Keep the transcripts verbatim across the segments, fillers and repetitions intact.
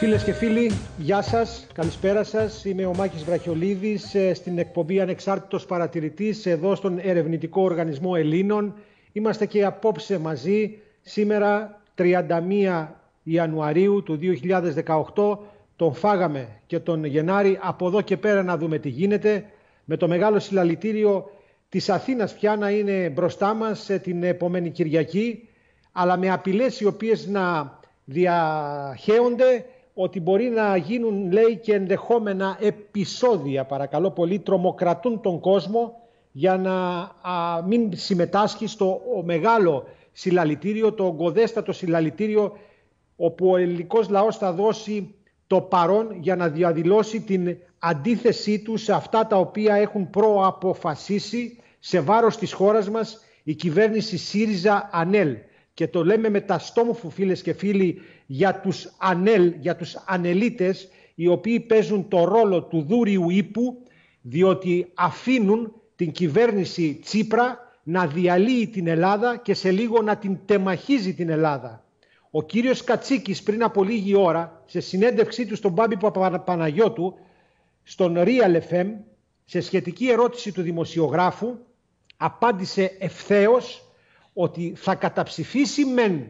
Φίλες και φίλοι, γεια σας, καλησπέρα σας. Είμαι ο Μάκης Βραχιολίδης στην εκπομπή Ανεξάρτητος Παρατηρητής εδώ στον Ερευνητικό Οργανισμό Ελλήνων. Είμαστε και απόψε μαζί, σήμερα τριάντα μία Ιανουαρίου του δύο χιλιάδες δεκαοκτώ. Τον φάγαμε και τον Γενάρη, από εδώ και πέρα να δούμε τι γίνεται. Με το μεγάλο συλλαλητήριο της Αθήνας πια να είναι μπροστά μας την επόμενη Κυριακή, αλλά με απειλές οι οποίες να διαχέονται ότι μπορεί να γίνουν, λέει, και ενδεχόμενα επεισόδια, παρακαλώ πολύ, τρομοκρατούν τον κόσμο για να α, μην συμμετάσχει στο μεγάλο συλλαλητήριο, το ογκοδέστατο συλλαλητήριο, όπου ο ελληνικός λαός θα δώσει το παρόν για να διαδηλώσει την αντίθεσή του σε αυτά τα οποία έχουν προαποφασίσει σε βάρος της χώρας μας η κυβέρνηση ΣΥΡΙΖΑ-ΑΝΕΛ. Και το λέμε με τα στόμφου, φίλες και φίλοι, για τους ΑΝΕΛ, για τους ανελίτες, οι οποίοι παίζουν το ρόλο του δούριου ύπου, διότι αφήνουν την κυβέρνηση Τσίπρα να διαλύει την Ελλάδα και σε λίγο να την τεμαχίζει την Ελλάδα. Ο κύριος Κατσίκης πριν από λίγη ώρα, σε συνέντευξή του στον Μπάμπη Παπαπαναγιώτου, στον Real εφ εμ, σε σχετική ερώτηση του δημοσιογράφου, απάντησε ευθέως ότι θα καταψηφίσει μεν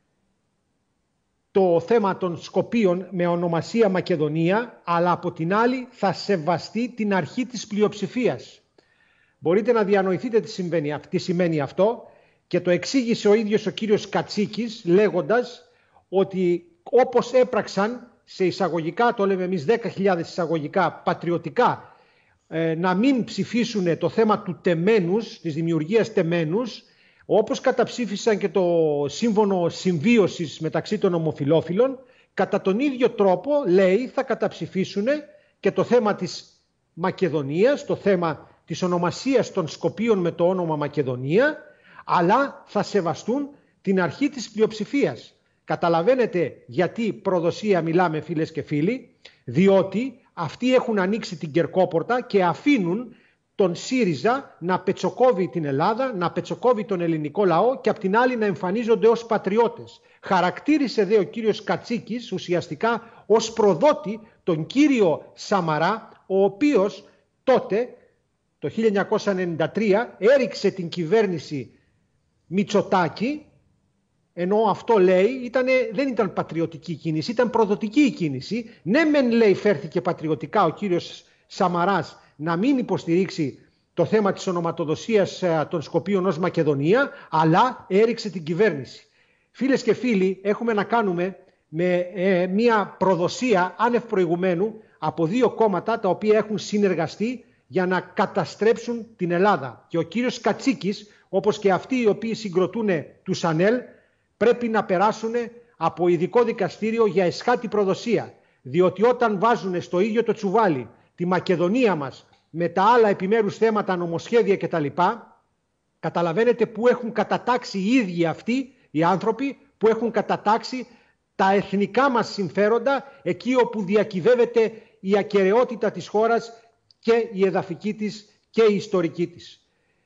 το θέμα των Σκοπίων με ονομασία Μακεδονία, αλλά από την άλλη θα σεβαστεί την αρχή της πλειοψηφίας. Μπορείτε να διανοηθείτε τι, συμβαίνει, τι σημαίνει αυτό, και το εξήγησε ο ίδιος ο κύριος Κατσίκης λέγοντας ότι όπως έπραξαν σε εισαγωγικά, το λέμε εμείς δέκα χιλιάδες εισαγωγικά πατριωτικά, ε, να μην ψηφίσουν το θέμα του τεμένους, της δημιουργίας τεμένους, όπως καταψήφισαν και το σύμφωνο συμβίωσης μεταξύ των ομοφυλόφιλων, κατά τον ίδιο τρόπο, λέει, θα καταψηφίσουν και το θέμα της Μακεδονίας, το θέμα της ονομασίας των Σκοπίων με το όνομα Μακεδονία, αλλά θα σεβαστούν την αρχή της πλειοψηφίας. Καταλαβαίνετε γιατί προδοσία μιλάμε, φίλες και φίλοι, διότι αυτοί έχουν ανοίξει την κερκόπορτα και αφήνουν τον ΣΥΡΙΖΑ να πετσοκόβει την Ελλάδα, να πετσοκόβει τον ελληνικό λαό και απ' την άλλη να εμφανίζονται ως πατριώτες. Χαρακτήρισε δε ο κύριος Κατσίκης ουσιαστικά ως προδότη τον κύριο Σαμαρά, ο οποίος τότε, το χίλια εννιακόσια ενενήντα τρία, έριξε την κυβέρνηση Μητσοτάκη, ενώ αυτό, λέει, ήτανε, δεν ήταν πατριωτική κίνηση, ήταν προδοτική κίνηση. Ναι μεν, λέει, φέρθηκε πατριωτικά ο κύριος Σαμαράς να μην υποστηρίξει το θέμα της ονοματοδοσίας των Σκοπίων ως Μακεδονία, αλλά έριξε την κυβέρνηση. Φίλες και φίλοι, έχουμε να κάνουμε με ε, μια προδοσία άνευ προηγουμένου από δύο κόμματα τα οποία έχουν συνεργαστεί για να καταστρέψουν την Ελλάδα. Και ο κύριος Κατσίκης, όπως και αυτοί οι οποίοι συγκροτούν τους ΑΝΕΛ, πρέπει να περάσουν από ειδικό δικαστήριο για εσχάτη προδοσία. Διότι όταν βάζουν στο ίδιο το τσουβάλι τη Μακεδονία μας με τα άλλα επιμέρους θέματα, νομοσχέδια κτλ., καταλαβαίνετε που έχουν κατατάξει οι ίδιοι αυτοί οι άνθρωποι, που έχουν κατατάξει τα εθνικά μας συμφέροντα εκεί όπου διακυβεύεται η ακεραιότητα της χώρας και η εδαφική της και η ιστορική της.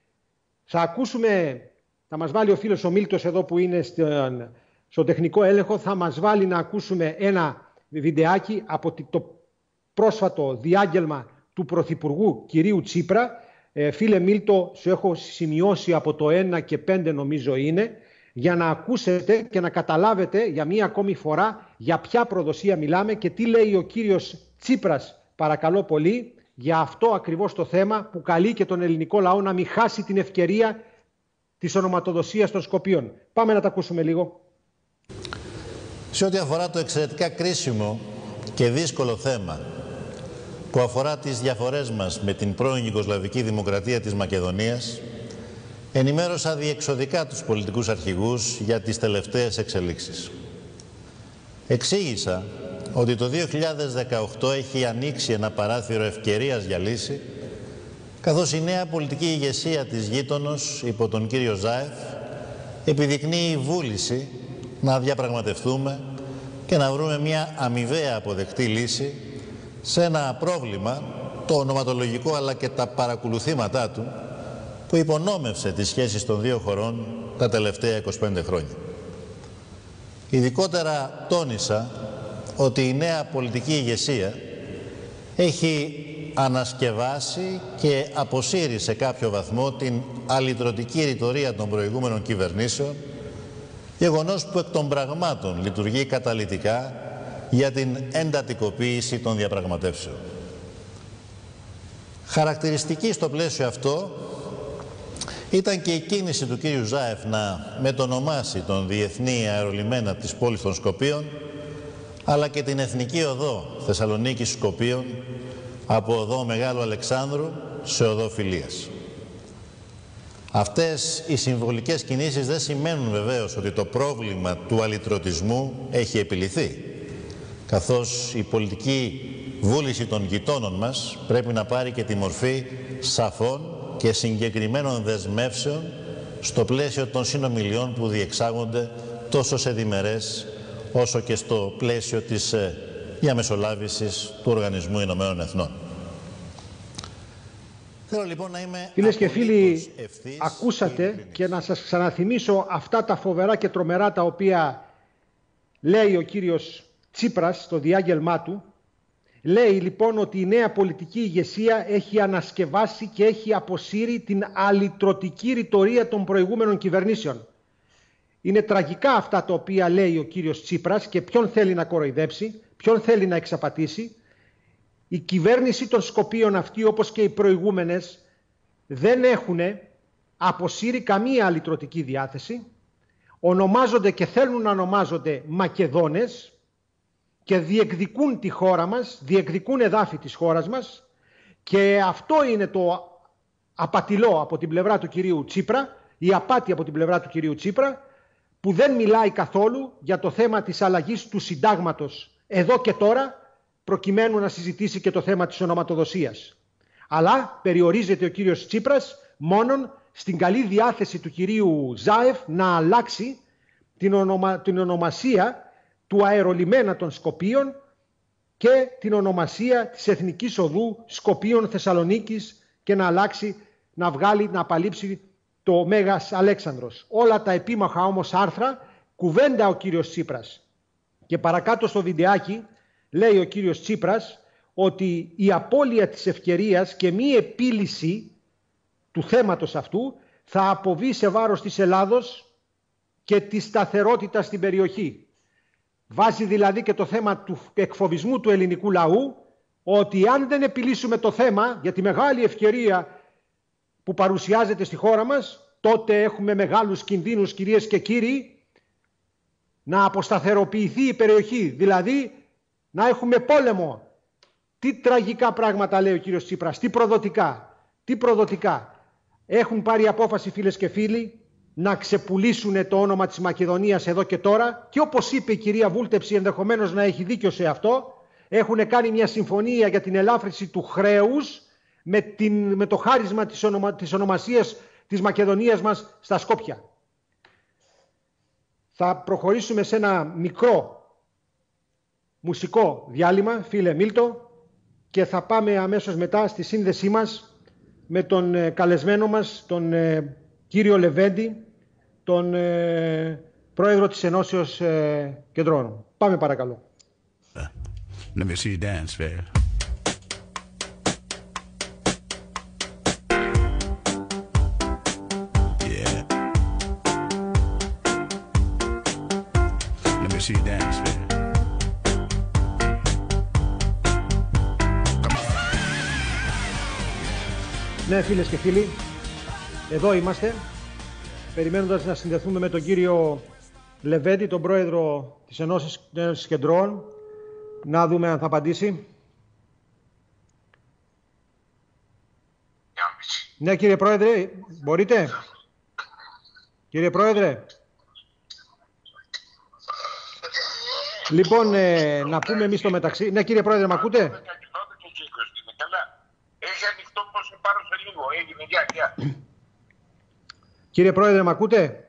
Θα ακούσουμε, θα μας βάλει ο φίλος ο Μίλτος εδώ που είναι στον, στον τεχνικό έλεγχο, θα μας βάλει να ακούσουμε ένα βιντεάκι από το πρόσφατο διάγγελμα του Πρωθυπουργού κυρίου Τσίπρα. Ε, φίλε Μίλτο, σου έχω σημειώσει από το ένα και πέντε νομίζω είναι, για να ακούσετε και να καταλάβετε για μία ακόμη φορά για ποια προδοσία μιλάμε και τι λέει ο κύριος Τσίπρας, παρακαλώ πολύ, για αυτό ακριβώς το θέμα που καλεί και τον ελληνικό λαό να μην χάσει την ευκαιρία της ονοματοδοσίας των Σκοπίων. Πάμε να τα ακούσουμε λίγο. Σε ό,τι αφορά το εξαιρετικά κρίσιμο και δύσκολο θέμα που αφορά τις διαφορές μας με την πρώην Ιουγκοσλαβική Δημοκρατία της Μακεδονίας, ενημέρωσα διεξοδικά τους πολιτικούς αρχηγούς για τις τελευταίες εξελίξεις. Εξήγησα ότι το δύο χιλιάδες δεκαοκτώ έχει ανοίξει ένα παράθυρο ευκαιρίας για λύση, καθώς η νέα πολιτική ηγεσία της γείτονος υπό τον κύριο Ζάεφ επιδεικνύει βούληση να διαπραγματευτούμε και να βρούμε μια αμοιβαία αποδεκτή λύση σε ένα πρόβλημα, το ονοματολογικό αλλά και τα παρακολουθήματά του, που υπονόμευσε τις σχέσεις των δύο χωρών τα τελευταία είκοσι πέντε χρόνια. Ειδικότερα τόνισα ότι η νέα πολιτική ηγεσία έχει ανασκευάσει και αποσύρει σε κάποιο βαθμό την αλυτρωτική ρητορία των προηγούμενων κυβερνήσεων, γεγονός που εκ των πραγμάτων λειτουργεί καταλυτικά για την εντατικοποίηση των διαπραγματεύσεων. Χαρακτηριστική στο πλαίσιο αυτό ήταν και η κίνηση του κύριου Ζάεφ να μετονομάσει τον διεθνή αερολιμένα της πόλης των Σκοπίων, αλλά και την εθνική οδό Θεσσαλονίκης Σκοπίων από οδό Μεγάλου Αλεξάνδρου σε οδό Φιλίας. Αυτές οι συμβολικές κινήσεις δεν σημαίνουν βεβαίως ότι το πρόβλημα του αλυτρωτισμού έχει επιλυθεί, καθώς η πολιτική βούληση των γειτόνων μας πρέπει να πάρει και τη μορφή σαφών και συγκεκριμένων δεσμεύσεων στο πλαίσιο των συνομιλιών που διεξάγονται τόσο σε διμερές όσο και στο πλαίσιο της διαμεσολάβησης του Οργανισμού Ηνωμένων Εθνών. Θέλω λοιπόν να είμαι Φίλες και φίλοι, ακούσατε και να σας ξαναθυμίσω αυτά τα φοβερά και τρομερά τα οποία λέει ο κύριος Τσίπρας στο διάγγελμά του. Λέει λοιπόν ότι η νέα πολιτική ηγεσία έχει ανασκευάσει και έχει αποσύρει την αλυτρωτική ρητορία των προηγούμενων κυβερνήσεων. Είναι τραγικά αυτά τα οποία λέει ο κύριος Τσίπρας και ποιον θέλει να κοροϊδέψει, ποιον θέλει να εξαπατήσει. Η κυβέρνηση των Σκοπίων αυτή, όπως και οι προηγούμενες, δεν έχουν αποσύρει καμία αλυτρωτική διάθεση. Ονομάζονται και θέλουν να ονομάζονται Μακεδόνες και διεκδικούν τη χώρα μας, διεκδικούν εδάφη της χώρας μας, και αυτό είναι το απατηλό από την πλευρά του κυρίου Τσίπρα, η απάτη από την πλευρά του κυρίου Τσίπρα, που δεν μιλάει καθόλου για το θέμα της αλλαγής του συντάγματος εδώ και τώρα, προκειμένου να συζητήσει και το θέμα της ονοματοδοσίας. Αλλά περιορίζεται ο κύριος Τσίπρας μόνον στην καλή διάθεση του κυρίου Ζάεφ να αλλάξει την, ονομα... την ονομασία του αερολιμένα των Σκοπίων και την ονομασία της Εθνικής Οδού Σκοπίων Θεσσαλονίκης και να αλλάξει, να βγάλει, να απαλείψει το Μέγας Αλέξανδρος. Όλα τα επίμαχα όμως άρθρα κουβέντα ο κύριος Τσίπρας. Και παρακάτω στο βιντεάκι λέει ο κύριος Τσίπρας ότι η απώλεια της ευκαιρίας και μη επίλυση του θέματος αυτού θα αποβεί σε βάρος της Ελλάδος και της σταθερότητας στην περιοχή. Βάζει δηλαδή και το θέμα του εκφοβισμού του ελληνικού λαού, ότι αν δεν επιλύσουμε το θέμα για τη μεγάλη ευκαιρία που παρουσιάζεται στη χώρα μας, τότε έχουμε μεγάλους κινδύνους, κυρίες και κύριοι, να αποσταθεροποιηθεί η περιοχή, δηλαδή να έχουμε πόλεμο. Τι τραγικά πράγματα λέει ο κύριος Τσίπρας, τι προδοτικά, τι προδοτικά. Έχουν πάρει απόφαση, φίλες και φίλοι, να ξεπουλήσουν το όνομα της Μακεδονίας εδώ και τώρα, και όπως είπε η κυρία Βούλτεψη, ενδεχομένως να έχει δίκιο σε αυτό, έχουν κάνει μια συμφωνία για την ελάφρυνση του χρέους με, την, με το χάρισμα της, ονομα, της ονομασίας της Μακεδονίας μας στα Σκόπια. Θα προχωρήσουμε σε ένα μικρό μουσικό διάλειμμα, φίλε Μίλτο, και θα πάμε αμέσως μετά στη σύνδεσή μας με τον ε, καλεσμένο μας, τον ε, κύριο Λεβέντη, τον ε, πρόεδρο της Ενώσεως ε, Κεντρών. Πάμε παρακαλώ. Let me see you dance, man. Yeah. Let me see you dance, man. Ναι, φίλες και φίλοι, εδώ είμαστε, περιμένοντας να συνδεθούμε με τον κύριο Λεβέντη, τον πρόεδρο της Ενώσης Κεντρών, να δούμε αν θα απαντήσει. Ναι, κύριε Πρόεδρε, μπορείτε. Κύριε Πρόεδρε. Λοιπόν, ε, να πούμε εμείς το μεταξύ. Ναι, κύριε Πρόεδρε, μ' ακούτε. Έχει ανοιχτό πως σε πάρω σε λίγο. Έγινε, γεια, γεια. Κύριε Πρόεδρε, μ' ακούτε.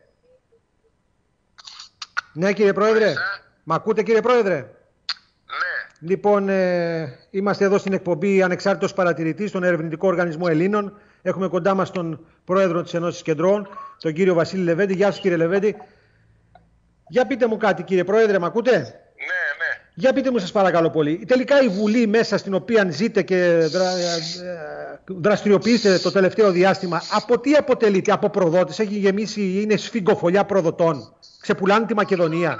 Ναι, κύριε Πρόεδρε. Μ' ακούτε, κύριε Πρόεδρε. Ναι. Λοιπόν, ε, είμαστε εδώ στην εκπομπή Ανεξάρτητος Παρατηρητής, στον Ερευνητικό Οργανισμό Ελλήνων. Έχουμε κοντά μας τον Πρόεδρο της Ενώσης Κεντρών, τον κύριο Βασίλη Λεβέντη. Γεια σας, κύριε Λεβέντη. Για πείτε μου κάτι, κύριε Πρόεδρε, μ' ακούτε. Ναι, ναι. Για πείτε μου σας παρακαλώ πολύ, τελικά η Βουλή μέσα στην οποία ζείτε και δρα... δραστηριοποιήσετε το τελευταίο διάστημα, από τι αποτελείται, από προδότες, έχει γεμίσει, είναι σφιγγοφολιά προδοτών, ξεπουλάνε τη Μακεδονία?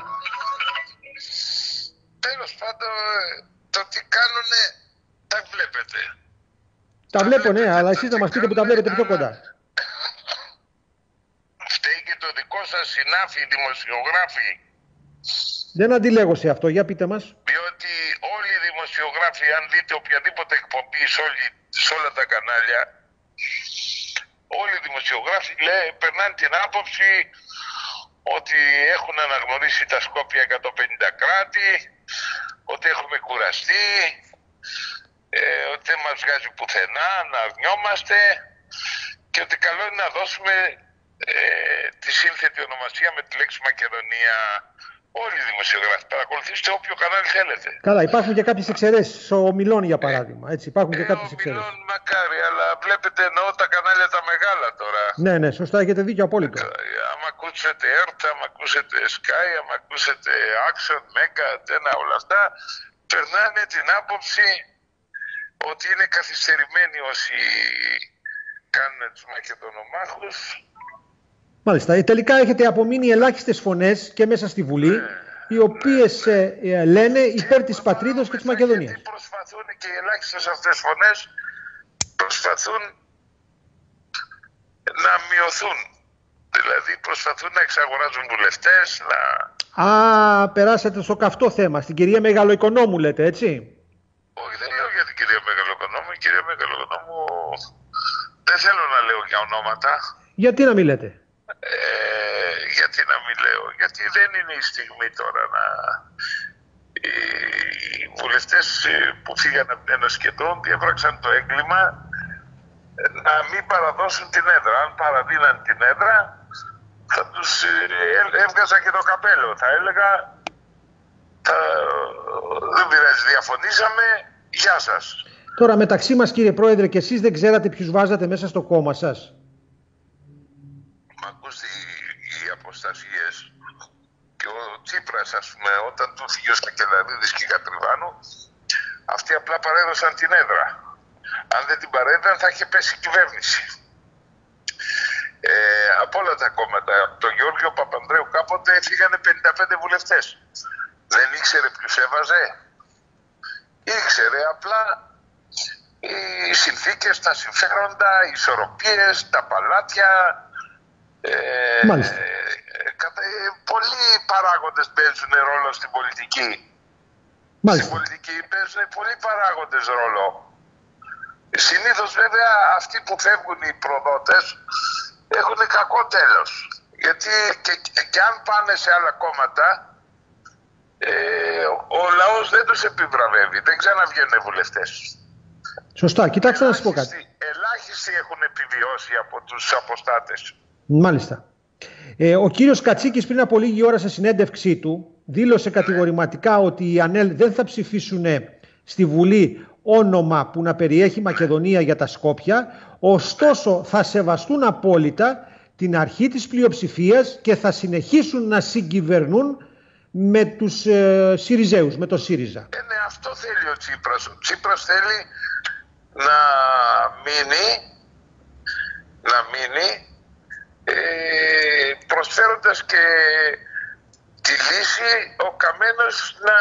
Τέλος πάντων, το τι κάνουνε τα βλέπετε. Τα, τα βλέπω, ναι, αλλά εσείς να μας πείτε που τα βλέπετε πιο κοντά. Φταίει και το δικό σας συνάφι, δημοσιογράφοι. Δεν αντιλέγω σε αυτό, για πείτε μας. Διότι όλοι οι δημοσιογράφοι, αν δείτε οποιαδήποτε εκπομπή σε, όλη, σε όλα τα κανάλια, όλοι οι δημοσιογράφοι λέει, περνάνε την άποψη ότι έχουν αναγνωρίσει τα Σκόπια εκατόν πενήντα κράτη, ότι έχουμε κουραστεί, ε, ότι δεν μας βγάζει πουθενά, να αρνιόμαστε και ότι καλό είναι να δώσουμε ε, τη σύνθετη ονομασία με τη λέξη Μακεδονία. Όλοι οι δημοσιογράφοι, παρακολουθήστε όποιο κανάλι θέλετε. Καλά, υπάρχουν και κάποιες εξαιρέσεις. Ο Μιλών, για παράδειγμα. Έτσι, υπάρχουν και ε, κάποιες εξαιρέσεις. Ο Μιλών, μακάρι, αλλά βλέπετε εννοώ τα κανάλια τα μεγάλα τώρα. Ναι, ναι, σωστά, έχετε δίκιο απόλυτο. Άμα ακούσετε Earth, άμα ακούσετε Sky, άμα ακούσετε Action, Mega, τένα, όλα αυτά, περνάνε την άποψη ότι είναι καθυστερημένοι όσοι κάνουν τους Μακεδονομάχους. Μάλιστα. Τελικά έχετε απομείνει ελάχιστες φωνές και μέσα στη Βουλή, ναι, οι οποίες ναι, ε, λένε υπέρ της πατρίδος και της Μακεδονίας. Γιατί προσπαθούν και οι ελάχιστες αυτές φωνές προσπαθούν να μειωθούν. Δηλαδή προσπαθούν να εξαγοράζουν βουλευτές, να... Α, περάσατε στο καυτό θέμα, στην κυρία Μεγαλοοικονόμου λέτε, έτσι. Όχι, δεν λέω για την κυρία Μεγαλοοικονόμου. Η κυρία Μεγαλοοικονόμου δεν θέλω να λέω για ονόματα. Γιατί να μην λέτε? Ε, γιατί να μην λέω, γιατί δεν είναι η στιγμή τώρα να... Οι βουλευτές που φύγανε από την Ένωση Κεντρών διέπραξαν το έγκλημα να μην παραδώσουν την έδρα. Αν παραδίναν την έδρα θα τους έβγαζα και το καπέλο. Θα έλεγα, θα... δεν πειράζει, διαφωνήσαμε, γεια σας. Τώρα μεταξύ μας κύριε Πρόεδρε, και εσείς δεν ξέρατε ποιους βάζατε μέσα στο κόμμα σας? Μ' ακούστε οι, οι αποστασίες και ο Τσίπρας, ας πούμε, όταν του φύγει ο Σακελαρίδης και η Κατριβάνου, αυτοί απλά παρέδωσαν την έδρα. Αν δεν την παρέδωσαν θα είχε πέσει η κυβέρνηση. Ε, από όλα τα κόμματα, από τον Γιώργο Παπανδρέου κάποτε φύγανε πενήντα πέντε βουλευτές. Δεν ήξερε ποιους έβαζε. Ήξερε απλά οι συνθήκες, τα συμφέροντα, οι ισορροπίες, τα παλάτια. Ε, Μάλιστα. Ε, ε, πολλοί παράγοντες παίζουν ρόλο στην πολιτική. Μάλιστα. Στην πολιτική παίζουν πολλοί παράγοντες ρόλο. Συνήθως βέβαια αυτοί που φεύγουν οι προδότες έχουν κακό τέλος. Γιατί και, και, και αν πάνε σε άλλα κόμματα ε, ο, ο λαός δεν τους επιβραβεύει, δεν ξαναβγαίνουν βουλευτές. Σωστά, κοιτάξτε να σας πω κάτι. Ελάχιστοι έχουν επιβιώσει από τους αποστάτες. Μάλιστα. Ε, ο κύριος Κατσίκης πριν από λίγη ώρα σε συνέντευξή του δήλωσε κατηγορηματικά ότι οι ΑΝΕΛ δεν θα ψηφίσουν στη Βουλή όνομα που να περιέχει Μακεδονία για τα Σκόπια, ωστόσο θα σεβαστούν απόλυτα την αρχή της πλειοψηφίας και θα συνεχίσουν να συγκυβερνούν με τους ε, Συριζέους, με το ΣΥΡΙΖΑ. Ε, ναι, αυτό θέλει ο Τσίπρας. Ο Τσίπρας θέλει να μείνει, να μείνει ε, προσφέροντας και τη λύση ο Καμένος να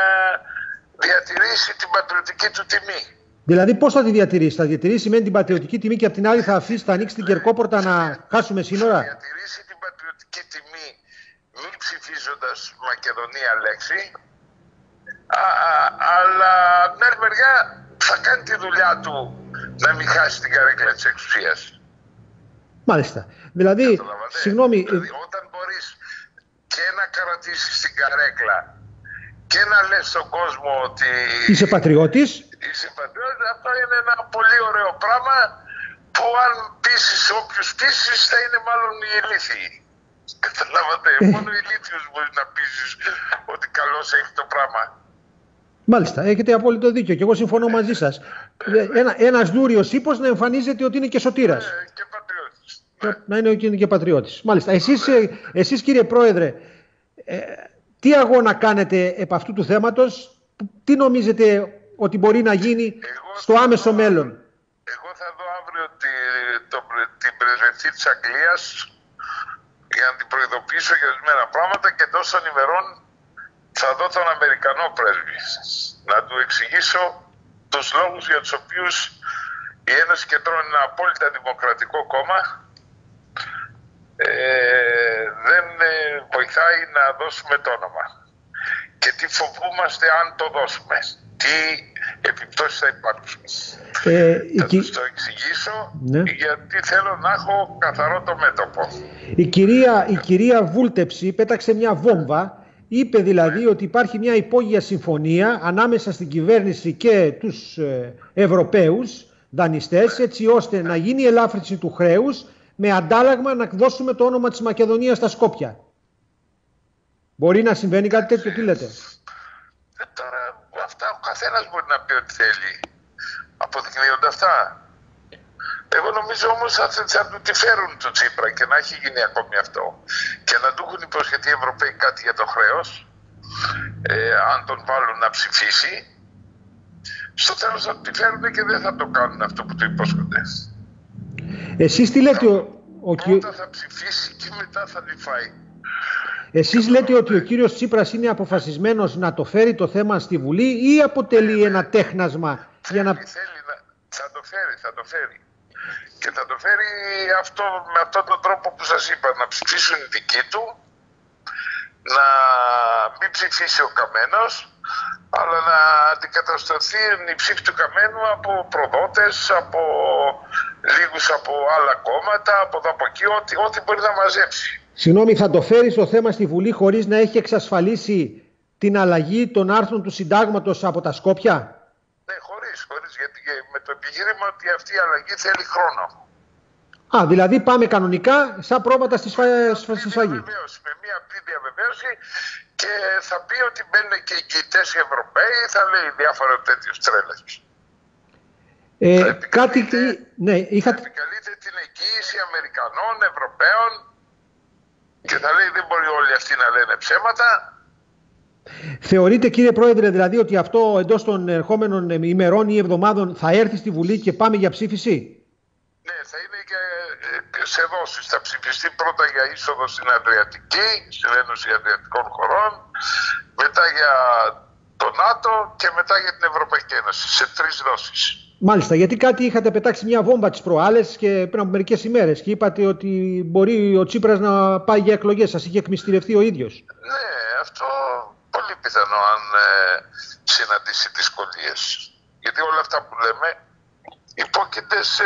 διατηρήσει την πατριωτική του τιμή. Δηλαδή πώς θα τη διατηρήσει? Θα διατηρήσει με την πατριωτική τιμή και απ' την άλλη θα αφήσει, θα ανοίξει την Κερκόπορτα να χάσουμε σύνορα? Θα διατηρήσει την πατριωτική τιμή μη ψηφίζοντας Μακεδονία λέξη, α, αλλά από την άλλη μεριά θα κάνει τη δουλειά του να μην χάσει την καρέκλα της εξουσίας. Μάλιστα. Δηλαδή, συγγνώμη... Δηλαδή, όταν μπορείς και να κρατήσεις την καρέκλα και να λες στον κόσμο ότι... Είσαι πατριώτης. Είσαι πατριώτης, αυτό είναι ένα πολύ ωραίο πράγμα που αν πείσεις όποιους πείσεις θα είναι μάλλον οι ηλίθιοι. Καταλάβατε, μόνο οι ηλίθιους μπορεί να πείσεις ότι καλώς έχει το πράγμα. Μάλιστα, έχετε απόλυτο δίκιο και εγώ συμφωνώ μαζί σας. Ένα, ένας δούριος ύπος να εμφανίζεται ότι είναι και σωτήρας. Ε, και πατριώτης. Να είναι, είναι και πατριώτης. Μάλιστα. Εσείς, εσείς κύριε Πρόεδρε, ε, τι αγώνα κάνετε επ' αυτού του θέματος, τι νομίζετε ότι μπορεί να γίνει Εγώ στο άμεσο δω, μέλλον? Εγώ θα δω αύριο τη, το, την πρεσβευτή της Αγγλίας για να την προειδοποιήσω για ορισμένα πράγματα και τόσων ημερών θα δω τον Αμερικανό πρέσβη να του εξηγήσω τους λόγους για τους οποίους η Ένωση Κεντρών είναι ένα απόλυτα δημοκρατικό κόμμα, ε, δεν ε, βοηθάει να δώσουμε το όνομα και τι φοβούμαστε αν το δώσουμε, τι επιπτώσεις θα υπάρξουν. Ε, θα η... τους το εξηγήσω, ναι, γιατί θέλω να έχω καθαρό το μέτωπο. Η κυρία, η κυρία Βούλτεψη πέταξε μια βόμβα. Είπε δηλαδή ότι υπάρχει μια υπόγεια συμφωνία ανάμεσα στην κυβέρνηση και τους ε, Ευρωπαίους δανειστές, έτσι ώστε να γίνει η ελάφρυνση του χρέους με αντάλλαγμα να δώσουμε το όνομα της Μακεδονίας στα Σκόπια. Μπορεί να συμβαίνει κάτι τέτοιο, τι λέτε? Ε, τώρα αυτά ο καθένας μπορεί να πει ό,τι θέλει. Αποδεικνύονται αυτά. Εγώ νομίζω όμως θα, θα του τη φέρουν το Τσίπρα και να έχει γίνει ακόμη αυτό. Και να του έχουν υποσχεθεί οι Ευρωπαίοι κάτι για το χρέος, ε, αν τον βάλουν να ψηφίσει. Στο τέλος θα του τη φέρουν και δεν θα το κάνουν αυτό που του υπόσχονται. Εσείς τι λέτε? Ο, ο... Πρώτα θα ψηφίσει και μετά θα τη φάει. Εσείς λέτε ότι ο κύριος Τσίπρας είναι αποφασισμένος να το φέρει το θέμα στη Βουλή ή αποτελεί ένα τέχνασμα? Θέλει, για να... θέλει να... Θα το φέρει, θα το φέρει. Και θα το φέρει αυτό, με αυτόν τον τρόπο που σας είπα, να ψηφίσουν οι δικοί του, να μην ψηφίσει ο Καμένος, αλλά να αντικατασταθεί η ψήφη του Καμένου από προδότες, από λίγους από άλλα κόμματα, από εδώ από εκεί, ό,τι, ό,τι μπορεί να μαζέψει. Συγγνώμη, θα το φέρει στο θέμα στη Βουλή χωρίς να έχει εξασφαλίσει την αλλαγή των άρθρων του συντάγματος από τα Σκόπια? Ναι, χωρίς, χωρίς, γιατί με το επιχείρημα ότι αυτή η αλλαγή θέλει χρόνο. Α, δηλαδή πάμε κανονικά σαν πρόβατα στη σφαγή. Με μια απλή διαβεβαίωση και θα πει ότι μπαίνουν και οι εγγυητές οι Ευρωπαίοι, θα λέει διάφορα τέτοιους τρέλες. Ε, κάτι... Ναι, είχα... Θα επικαλείται την εγγύηση Αμερικανών, Ευρωπαίων και θα λέει δεν μπορεί όλοι αυτοί να λένε ψέματα. Θεωρείτε, κύριε Πρόεδρε, δηλαδή ότι αυτό εντός των ερχόμενων ημερών ή εβδομάδων θα έρθει στη Βουλή και πάμε για ψήφιση? Ναι, θα είναι και σε δόσεις. Θα ψηφιστεί πρώτα για είσοδο στην Αδριατική, στην Ένωση Αδριατικών Χωρών, μετά για το ΝΑΤΟ και μετά για την Ευρωπαϊκή Ένωση, σε τρεις δόσεις. Μάλιστα, γιατί κάτι είχατε πετάξει μια βόμβα τις προάλλες και πριν από μερικές ημέρες και είπατε ότι μπορεί ο Τσίπρας να πάει για εκλογές. Σας είχε εκμυστηρευτεί ο ίδιος. Ναι, αυτό πολύ πιθανό αν ε, συναντήσει δυσκολίες. Γιατί όλα αυτά που λέμε υπόκειται σε,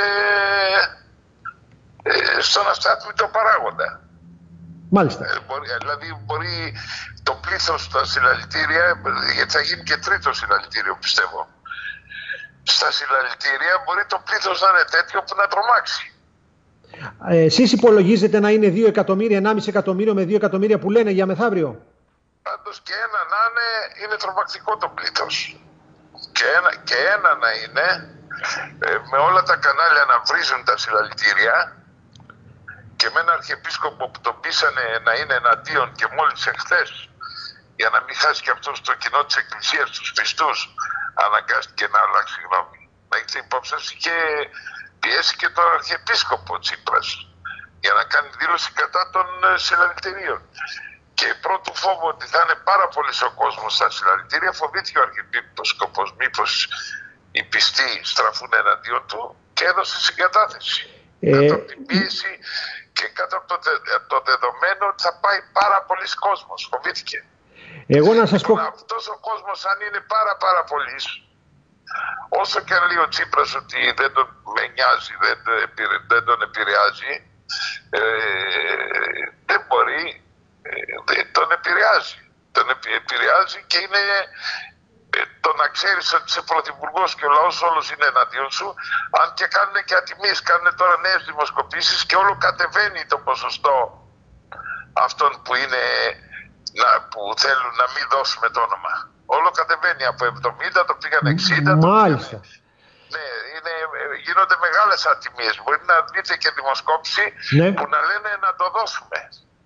ε, στον αστάθμητο παράγοντα. Μάλιστα. Ε, μπορεί, δηλαδή μπορεί το πλήθος στα συλλαλητήρια, γιατί θα γίνει και τρίτο συλλαλητήριο πιστεύω. Στα συλλαλητήρια μπορεί το πλήθος να είναι τέτοιο που να τρομάξει. Ε, εσείς υπολογίζετε να είναι δύο εκατομμύρια, ενάμιση εκατομμύριο με δύο εκατομμύρια που λένε για μεθαύριο? Πάντως και ένα να είναι, είναι τρομακτικό το πλήθος. Και ένα, και ένα να είναι, ε, με όλα τα κανάλια να βρίζουν τα συλλαλητήρια και με έναν αρχιεπίσκοπο που τον πείσανε να είναι εναντίον και μόλις εχθές, για να μην χάσει και αυτό στο κοινό της Εκκλησίας, τους πιστούς, αναγκάστηκε να αλλάξει γνώμη. Να έχετε υπόψη σας, είχε πιέσει και τον αρχιεπίσκοπο Τσίπρας για να κάνει δήλωση κατά των συλλαλητηρίων. Και πρώτου φόβου ότι θα είναι πάρα πολύ ο κόσμος στα συλλαλητήρια, φοβήθηκε ο αρχιεπίσκοπος μήπως οι πιστοί στραφούν εναντίον του και έδωσε συγκατάθεση. Ε... Κάτω από την πίεση και κάτω από το, δε, το δεδομένο ότι θα πάει πάρα πολλοί κόσμος. Φοβήθηκε. Εγώ να σας πω... Αυτός ο κόσμος, αν είναι πάρα πάρα πολλής, όσο και αν λέει ο Τσίπρας ότι δεν τον με νοιάζει, δεν, δεν τον επηρεάζει, ε, δεν μπορεί, ε, τον επηρεάζει. Τον επηρεάζει και είναι ε, το να ξέρεις ότι είσαι πρωθυπουργός και ο λαός όλος είναι εναντίον σου, αν και κάνουν και ατιμίες, κάνουν τώρα νέες δημοσκοπήσεις και όλο κατεβαίνει το ποσοστό αυτών που είναι... Να, που θέλουν να μην δώσουμε το όνομα. Όλο κατεβαίνει από εβδομήντα, το πήγαν εξήντα. Μάλιστα. Το πήγαν... Ναι, είναι, γίνονται μεγάλες ατιμίες. Μπορεί να δείτε και δημοσκόπηση, ναι, που να λένε να το δώσουμε.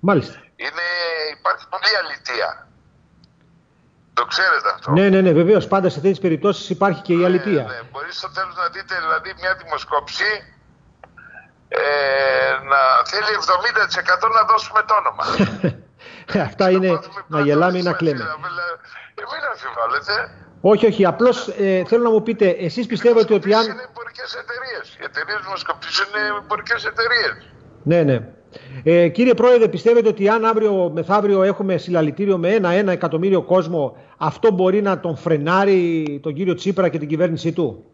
Μάλιστα. Είναι, υπάρχει πολλή αλητεία. Το ξέρετε αυτό. Ναι, ναι, ναι, βεβαίως. Πάντα σε τέτοιες περιπτώσεις υπάρχει και η αλητεία. Ναι, ναι. Μπορεί στο τέλος να δείτε δηλαδή μια δημοσκόπηση ε, να θέλει εβδομήντα τοις εκατό να δώσουμε το όνομα. Αυτά είναι να γελάμε ή να κλαίμε. Ε, μην αμφιβάλλετε. Όχι, όχι. Απλώς ε, θέλω να μου πείτε, εσείς πιστεύετε ότι αν... Είναι εμπορικές εταιρείες. Οι εταιρείες δημοσκοπήσεων είναι εμπορικές εταιρείες. Ναι, ναι. Ε, κύριε Πρόεδρε, πιστεύετε ότι αν αύριο μεθαύριο έχουμε συλλαλητήριο με ένα-ένα εκατομμύριο κόσμο, αυτό μπορεί να τον φρενάρει τον κύριο Τσίπρα και την κυβέρνησή του?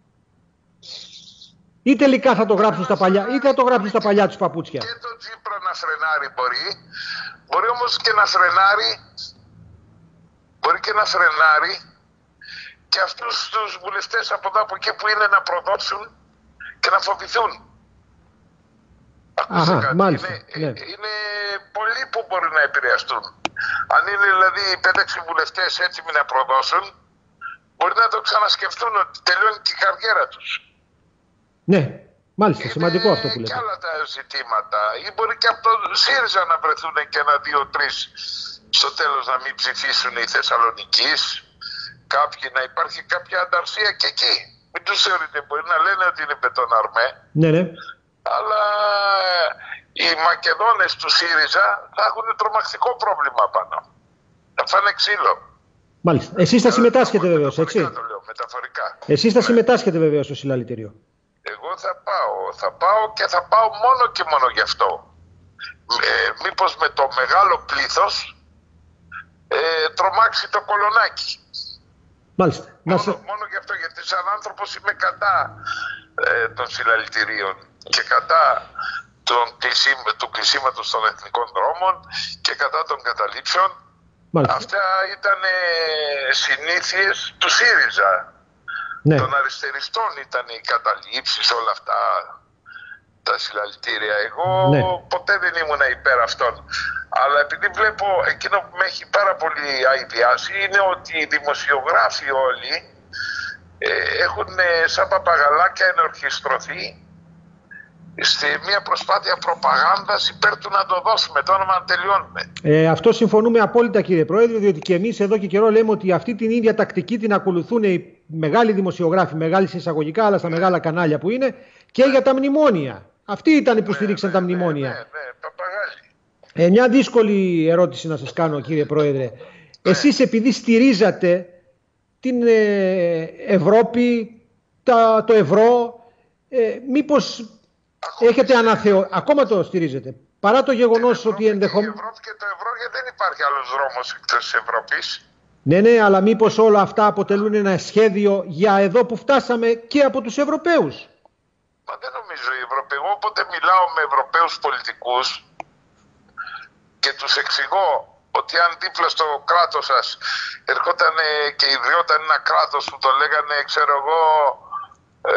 Ή τελικά θα το γράψουν στα παλιά, ή θα το γράψουν στα παλιά τους παπούτσια? Και τον Τσίπρα να φρενάρει μπορεί. Μπορεί όμως και να φρενάρει, μπορεί και να φρενάρει και αυτούς τους βουλευτές από εδώ από εκεί που είναι να προδώσουν και να φοβηθούν. Αχα, μάλιστα, είναι, ναι. είναι πολλοί που μπορεί να επηρεαστούν. Αν είναι δηλαδή πέντε έξι βουλευτές έτοιμοι να προδώσουν, μπορεί να το ξανασκεφτούν ότι τελειώνει και η καριέρα τους. Ναι, μάλιστα, είναι σημαντικό αυτό που λέτε. Και άλλα τα ζητήματα. Ή μπορεί και από το ΣΥΡΙΖΑ να βρεθούν και ένα, δύο, τρεις στο τέλος να μην ψηφίσουν οι Θεσσαλονικείς. Κάποιοι, να υπάρχει κάποια ανταρσία και εκεί. Μην τους θεωρείτε, μπορεί να λένε ότι είναι μπετοναρμέ. Ναι, ναι. Αλλά οι Μακεδόνες του ΣΥΡΙΖΑ θα έχουν τρομακτικό πρόβλημα πάνω. Θα φάνε ξύλο. Μάλιστα. Εσείς θα συμμετάσχετε βεβαίως, έτσι? Το λέω, μεταφορικά. Εσείς θα συμμετάσχετε βεβαίως στο συλλαλητήριο. Εγώ θα πάω. Θα πάω και θα πάω μόνο και μόνο γι' αυτό. Ε, μήπως με το μεγάλο πλήθος ε, τρομάξει το κολονάκι. Μάλιστα. Μόνο, σε... μόνο γι' αυτό, γιατί σαν άνθρωπος είμαι κατά ε, των συλλαλητηρίων και κατά των κλεισί, του κλεισίματος των εθνικών δρόμων και κατά των καταλήψεων. Μάλιστα. Αυτά ήταν ε, συνήθειες του ΣΥΡΙΖΑ. Ναι. Των αριστεριστών ήταν οι καταλήψεις, όλα αυτά τα συλλαλητήρια. Εγώ ναι. ποτέ δεν ήμουν υπέρ αυτών. Αλλά επειδή βλέπω εκείνο που με έχει πάρα πολύ αηδιάσει είναι ότι οι δημοσιογράφοι όλοι ε, έχουν ε, σαν παπαγαλάκια ενορχιστρωθεί σε μια προσπάθεια προπαγάνδας υπέρ του να το δώσουμε το όνομα να τελειώνουμε. Ε, αυτό συμφωνούμε απόλυτα, κύριε Πρόεδρε, διότι και εμείς εδώ και καιρό λέμε ότι αυτή την ίδια τακτική την ακολουθούν οι μεγάλοι δημοσιογράφοι, μεγάλοι εισαγωγικά, αλλά στα μεγάλα κανάλια που είναι, και για τα μνημόνια. Αυτοί ήταν που ναι, στήριξαν ναι, τα μνημόνια. Ναι, ναι, ναι, παπαγάλοι. Ε, μια δύσκολη ερώτηση να σας κάνω, κύριε Πρόεδρε. Ναι. Εσείς επειδή στηρίζατε την ε, Ευρώπη, τα, το ευρώ, ε, μήπως έχετε αναθεω... Ακόμα το στηρίζετε. Παρά το γεγονός ότι ενδεχομένως... Η Ευρώπη και το ευρώ, γιατί δεν υπάρχει άλλος δρόμος εκτός της Ευρώπης. Ναι, ναι, αλλά μήπως όλα αυτά αποτελούν ένα σχέδιο για εδώ που φτάσαμε και από τους Ευρωπαίους? Μα δεν νομίζω οι Ευρωπαίοι. Εγώ όποτε μιλάω με Ευρωπαίους πολιτικούς και τους εξηγώ ότι αν δίπλα στο κράτος σας ερχόταν και ιδρυόταν ένα κράτος που το λέγανε, ξέρω εγώ, ε,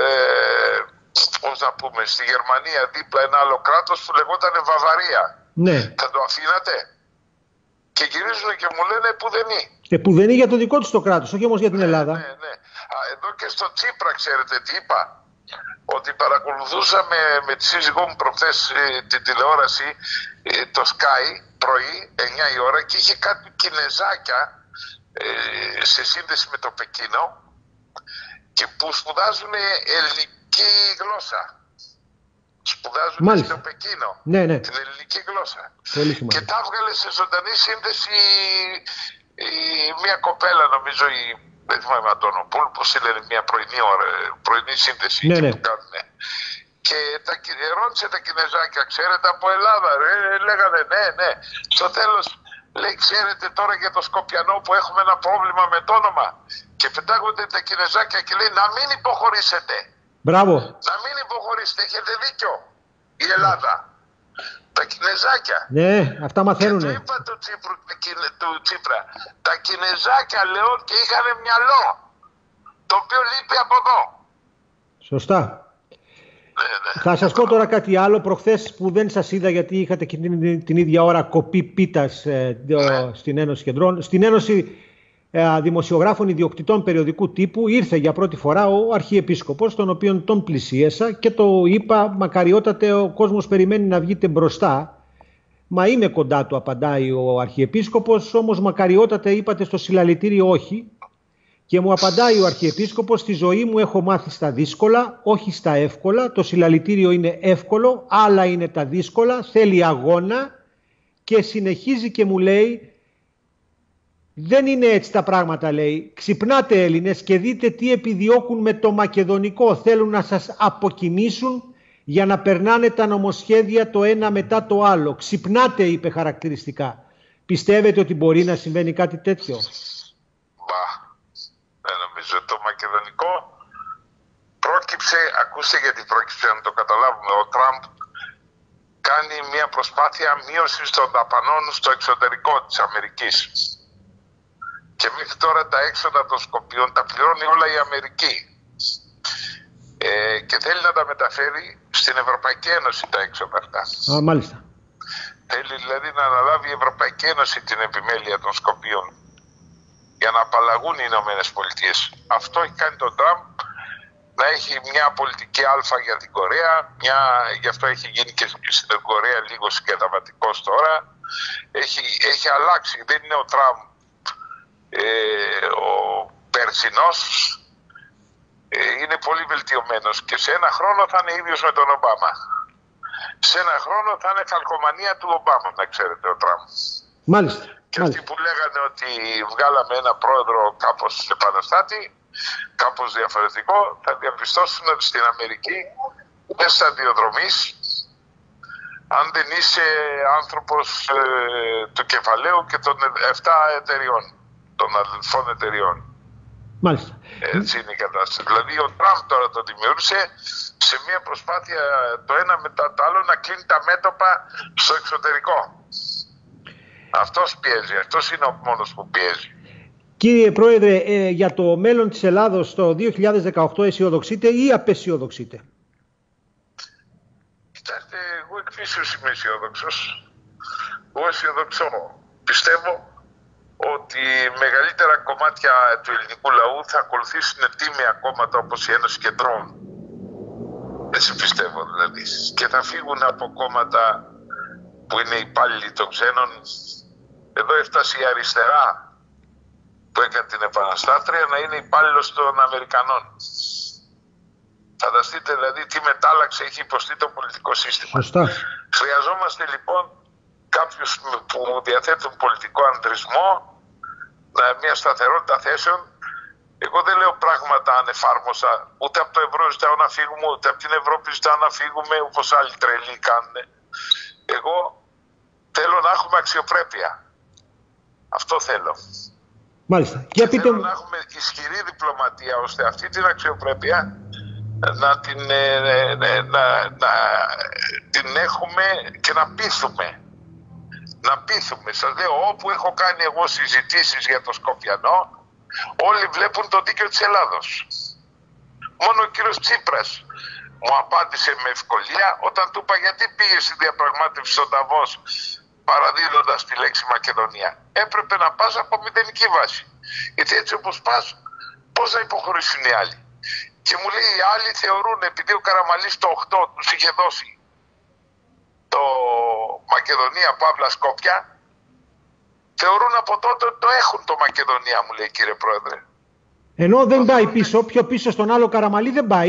πώς να πούμε, στη Γερμανία δίπλα ένα άλλο κράτος που λεγόταν Βαβαρία. Ναι. Θα το αφήνατε? Και γυρίζουν και μου λένε πουδενή. Ε, πουδενή για το δικό τους το κράτος, όχι όμως για την Ελλάδα. Ναι, ναι. Α, εδώ και στο Τσίπρα ξέρετε τι είπα? Ότι παρακολουθούσαμε με τη σύζυγό μου προχθές ε, την τηλεόραση, ε, το Sky, πρωί, εννιά η ώρα, και είχε κάτι Κινεζάκια ε, σε σύνδεση με το Πεκίνο και που σπουδάζουν ελληνική γλώσσα. Σπουδάζουν Μάλιστα. στο Πεκίνο Ναι, ναι. την ελληνική γλώσσα. Και τα έβγαλε σε ζωντανή σύνδεση η, μια κοπέλα, νομίζω η, δεν θυμάμαι Αντωνοπούλου, πώς είναι, μια πρωινή, ώρα, πρωινή σύνδεση ναι, ναι. που κάνουν. Και τα, ρώτησε τα Κινεζάκια, ξέρετε από Ελλάδα? Ρε, λέγανε ναι, ναι. Στο τέλος λέει, ξέρετε τώρα για το Σκοπιανό που έχουμε ένα πρόβλημα με το όνομα? Και πετάγονται τα Κινεζάκια και λέει, να μην υποχωρήσετε. Μπράβο. Να μην υποχωρήσετε, έχετε δίκιο η Ελλάδα. Τα Κινεζάκια. Ναι, αυτά μαθαίνουνε. Και το είπα του, Τσίπρου, του Τσίπρα, τα Κινεζάκια λέω και είχαν μυαλό, το οποίο λείπει από εδώ. Σωστά. Ναι, ναι. Θα σας πω τώρα κάτι άλλο. Προχθές που δεν σας είδα γιατί είχατε και την, την ίδια ώρα κοπή πίτας ε, ναι. στην Ένωση Κεντρών. Στην Ένωση ε, Δημοσιογράφων Ιδιοκτητών Περιοδικού Τύπου ήρθε για πρώτη φορά ο Αρχιεπίσκοπος, τον οποίον τον πλησίασα και το είπα, μακαριότατε, ο κόσμος περιμένει να βγείτε μπροστά. Μα είμαι κοντά του, απαντάει ο Αρχιεπίσκοπος, όμως μακαριότατε είπατε στο συλλαλητήριο όχι. Και μου απαντάει ο Αρχιεπίσκοπος, στη ζωή μου έχω μάθει στα δύσκολα, όχι στα εύκολα. Το συλλαλητήριο είναι εύκολο, άλλα είναι τα δύσκολα, θέλει αγώνα. Και συνεχίζει και μου λέει, δεν είναι έτσι τα πράγματα, λέει. Ξυπνάτε Έλληνες και δείτε τι επιδιώκουν με το μακεδονικό. Θέλουν να σας αποκοιμήσουν για να περνάνε τα νομοσχέδια το ένα μετά το άλλο. Ξυπνάτε, είπε χαρακτηριστικά. Πιστεύετε ότι μπορεί να συμβαίνει κάτι τέτοιο? Μπα, δεν νομίζω. Το μακεδονικό πρόκυψε, ακούστε γιατί πρόκυψε, να το καταλάβουμε. Ο Τραμπ κάνει μια προσπάθεια μείωσης των δαπανών στο εξωτερικό της Αμερικής. Και μέχρι τώρα τα έξοδα των Σκοπίων τα πληρώνει όλα η Αμερική. Ε, και θέλει να τα μεταφέρει στην Ευρωπαϊκή Ένωση τα έξοδα αυτά. Α, μάλιστα. Θέλει δηλαδή να αναλάβει η Ευρωπαϊκή Ένωση την επιμέλεια των Σκοπίων για να απαλλαγούν οι Ηνωμένες Πολιτείες. Αυτό έχει κάνει τον Τραμπ να έχει μια πολιτική αλφα για την Κορέα, μια, γι' αυτό έχει γίνει και στην Κορέα λίγο συγκαταβατικός τώρα. Έχει, έχει αλλάξει, δεν είναι ο Τραμπ ε, ο περσινός, ε, είναι πολύ βελτιωμένος και σε ένα χρόνο θα είναι ίδιος με τον Ομπάμα. Σε ένα χρόνο θα είναι χαλκομανία του Ομπάμα, να ξέρετε, ο Τραμπ. Μάλιστα. Και αυτοί που λέγανε ότι βγάλαμε ένα πρόεδρο κάπως επαναστάτη, κάπως διαφορετικό, θα διαπιστώσουν ότι στην Αμερική δεν σταδιοδρομείς αν δεν είσαι άνθρωπος ε, του κεφαλαίου και των επτά εταιριών, των αδελφών εταιριών. Μάλιστα. Έτσι είναι η κατάσταση. Δηλαδή ο Τραμπ τώρα το δημιούργησε σε μια προσπάθεια το ένα μετά το άλλο να κλείνει τα μέτωπα στο εξωτερικό. Αυτός πιέζει, αυτός είναι ο μόνος που πιέζει. Κύριε Πρόεδρε, ε, για το μέλλον της Ελλάδος το δύο χιλιάδες δεκαοκτώ αισιοδοξείτε ή απεσιοδοξείτε? Κοιτάξτε, εγώ εκ φύσεως είμαι αισιόδοξος. Εγώ αισιοδοξώ. Πιστεύω ότι μεγαλύτερα κομμάτια του ελληνικού λαού θα ακολουθήσουν τίμια κόμματα όπως η Ένωση Κεντρών. Έτσι πιστεύω δηλαδή. Και θα φύγουν από κόμματα που είναι υπάλληλοι των ξένων. Εδώ έφτασε η αριστερά που έκανε την επαναστάτρια να είναι υπάλληλος των Αμερικανών. Φανταστείτε δηλαδή τι μετάλλαξη έχει υποστεί το πολιτικό σύστημα. Σωστά. Χρειαζόμαστε λοιπόν κάποιους που διαθέτουν πολιτικό αντρισμό, μια σταθερότητα θέσεων. Εγώ δεν λέω πράγματα ανεφάρμοσα, ούτε από το ευρώ ζητάω να φύγουμε, ούτε από την Ευρώπη ζητάω να φύγουμε όπως άλλοι τρελοί κάνουν. Εγώ θέλω να έχουμε αξιοπρέπεια. Αυτό θέλω. Μάλιστα. Και Για πείτε... θέλω να έχουμε ισχυρή διπλωματία ώστε αυτή την αξιοπρέπεια να την, να, να, να την έχουμε και να πείθουμε. Να πείθουμε. Σας λέω, όπου έχω κάνει εγώ συζητήσεις για το Σκοπιανό, όλοι βλέπουν το δίκαιο της Ελλάδος. Μόνο ο κύριος Τσίπρας μου απάντησε με ευκολία όταν του είπα γιατί πήγε στη διαπραγμάτευση στον Νταβός παραδίδοντας τη λέξη Μακεδονία. Έπρεπε να πας από μηδενική βάση. Γιατί έτσι όπως πας, πώς θα υποχωρήσουν οι άλλοι. Και μου λέει οι άλλοι θεωρούν, επειδή ο Καραμαλής το οκτώ τους είχε δώσει το Μακεδονία Παύλα Σκόπια, θεωρούν από τότε ότι το έχουν το Μακεδονία, μου λέει, κύριε Πρόεδρε. Ενώ δεν αυτό πάει πίσω, πιο πίσω στον άλλο Καραμαλή δεν πάει.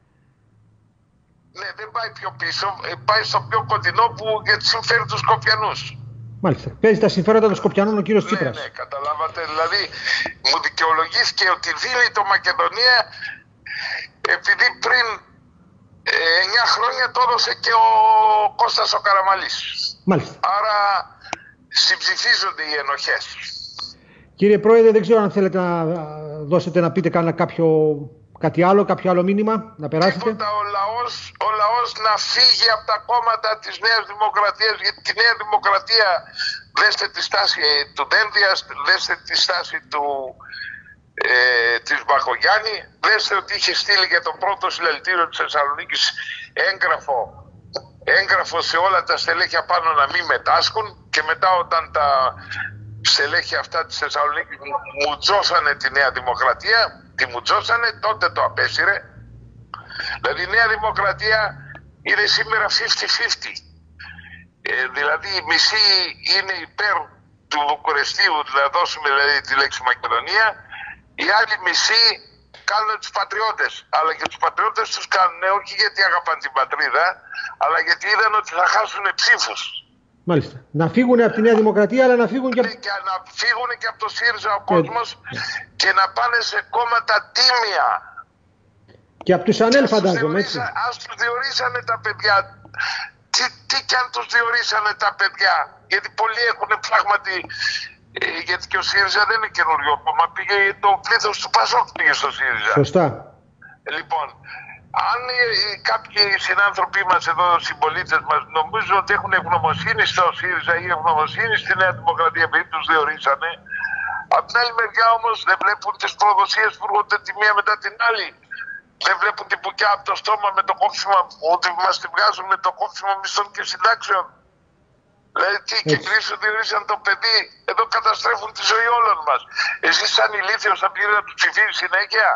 Ναι, δεν πάει πιο πίσω, πάει στο πιο κοντινό που γιατί συμφέρει τους Σκοπιανούς. Μάλιστα. Παίζει τα συμφέροντα των Σκοπιανών ο κύριος ναι, Τσίπρας. Ναι, καταλάβατε. Δηλαδή, μου δικαιολογήθηκε ότι δίνει το Μακεδονία επειδή πριν εννιά χρόνια το έδωσε και ο Κώστας ο Καραμαλής. Μάλιστα. Άρα συμψηφίζονται οι ενοχές. Κύριε Πρόεδρε, δεν ξέρω αν θέλετε να δώσετε να πείτε κάνα κάποιο, κάτι άλλο, κάποιο άλλο μήνυμα, να περάσετε. Τίποτα, ο λαός, ο λαός να φύγει από τα κόμματα της Νέας Δημοκρατίας, γιατί τη Νέα Δημοκρατία, δέστε τη στάση του Δένδιας, δέστε τη στάση του, ε, της Μπακογιάννη, δέστε ότι είχε στείλει για το πρώτο συλλαλητήριο της Θεσσαλονίκης έγγραφο, έγγραφο σε όλα τα στελέχια πάνω να μην μετάσχουν και μετά όταν τα στελέχη αυτά της Θεσσαλονίκης μουτζώσανε τη Νέα Δημοκρατία, τη μουτζώσανε, τότε το απέσυρε. Δηλαδή η Νέα Δημοκρατία είναι σήμερα πενήντα πενήντα. Ε, δηλαδή οι μισοί είναι υπέρ του Βουκουρεστίου, να δώσουμε δηλαδή τη λέξη Μακεδονία, οι άλλοι μισοί κάνουν τους πατριώτες. Αλλά και τους πατριώτες τους κάνουν όχι γιατί αγαπάνε την πατρίδα, αλλά γιατί είδαν ότι θα χάσουν ψήφους. Μάλιστα. Να φύγουν από τη Νέα Δημοκρατία, αλλά να φύγουν και από... Και να φύγουν και από το ΣΥΡΙΖΑ ο κόσμος ε, και να πάνε σε κόμματα τίμια. Και από τους ΑΝΕΛ φαντάζομαι, έτσι. Ας τους διορίσανε τα παιδιά. Τι, τι κι αν τους διορίσανε τα παιδιά. Γιατί πολλοί έχουν πράγματι... Ε, γιατί και ο ΣΥΡΙΖΑ δεν είναι καινούριο κόμμα. Πήγε το πλήθος του ΠΑΣΟΚ πήγε στο ΣΥΡΙΖΑ. Σωστά. Λοιπόν, αν ε, κάποιοι συνάνθρωποι μας εδώ, συμπολίτες μας, νομίζουν ότι έχουν ευγνωμοσύνη στο ΣΥΡΙΖΑ ή ευγνωμοσύνη στη Νέα Δημοκρατία επειδή τους διορίσανε, απ' την άλλη μεριά όμως δεν βλέπουν τις προδοσίες που έρχονται τη μία μετά την άλλη. Δεν βλέπουν την πουκιά από το στόμα με το κόψιμο, ότι μας τη βγάζουν με το κόψιμο μισθών και συντάξεων. Δηλαδή τι, και τρεις σου διορίσαν το παιδί, εδώ καταστρέφουν τη ζωή όλων μας. Εσείς σαν ηλίθιος θα πήρε να του ψηφίσει συνέχεια.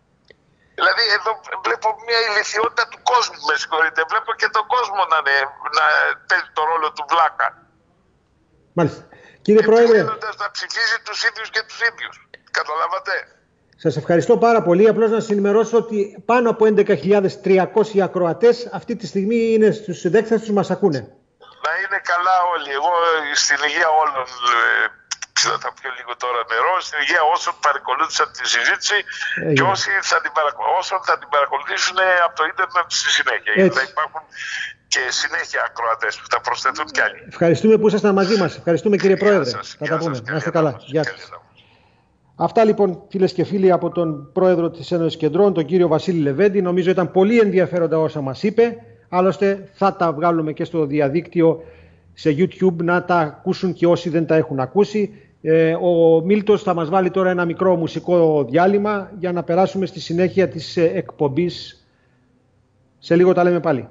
Δηλαδή εδώ βλέπω μια ηλιθιότητα του κόσμου, με συγχωρείτε. Βλέπω και τον κόσμο να, είναι, να παίζει το ρόλο του βλάκα. Μάλιστα. Κύριε Πρόεδρε. Επιμένοντας να ψηφίζει τους ίδιους και τους ίδιους. Καταλάβατε. Σας ευχαριστώ πάρα πολύ. Απλώς να σας ενημερώσω ότι πάνω από έντεκα χιλιάδες τριακόσιοι ακροατές αυτή τη στιγμή είναι στους συντέκτες τους, μας ακούνε. Να είναι καλά όλοι. Εγώ στην υγεία όλων, ξέρω θα πιω λίγο τώρα νερό, στην υγεία όσων παρακολούθησαν τη συζήτηση ε, και όσοι θα την, παρακο... όσων θα την παρακολουθήσουν από το ίντερνετ στη συνέχεια. Γιατί θα υπάρχουν και συνέχεια ακροατές που θα προσθέτουν κι άλλοι. Ευχαριστούμε που ήσασταν μαζί μας. Ευχαριστούμε κύριε Πρόεδρε. Θα τα πούμε. Να είστε καλά. Γεια σας. Αυτά λοιπόν, φίλες και φίλοι, από τον πρόεδρο της Ένωσης Κεντρών, τον κύριο Βασίλη Λεβέντη. Νομίζω ήταν πολύ ενδιαφέροντα όσα μας είπε. Άλλωστε θα τα βγάλουμε και στο διαδίκτυο σε YouTube να τα ακούσουν και όσοι δεν τα έχουν ακούσει. Ε, ο Μίλτος θα μας βάλει τώρα ένα μικρό μουσικό διάλειμμα για να περάσουμε στη συνέχεια της εκπομπής. Σε λίγο τα λέμε πάλι.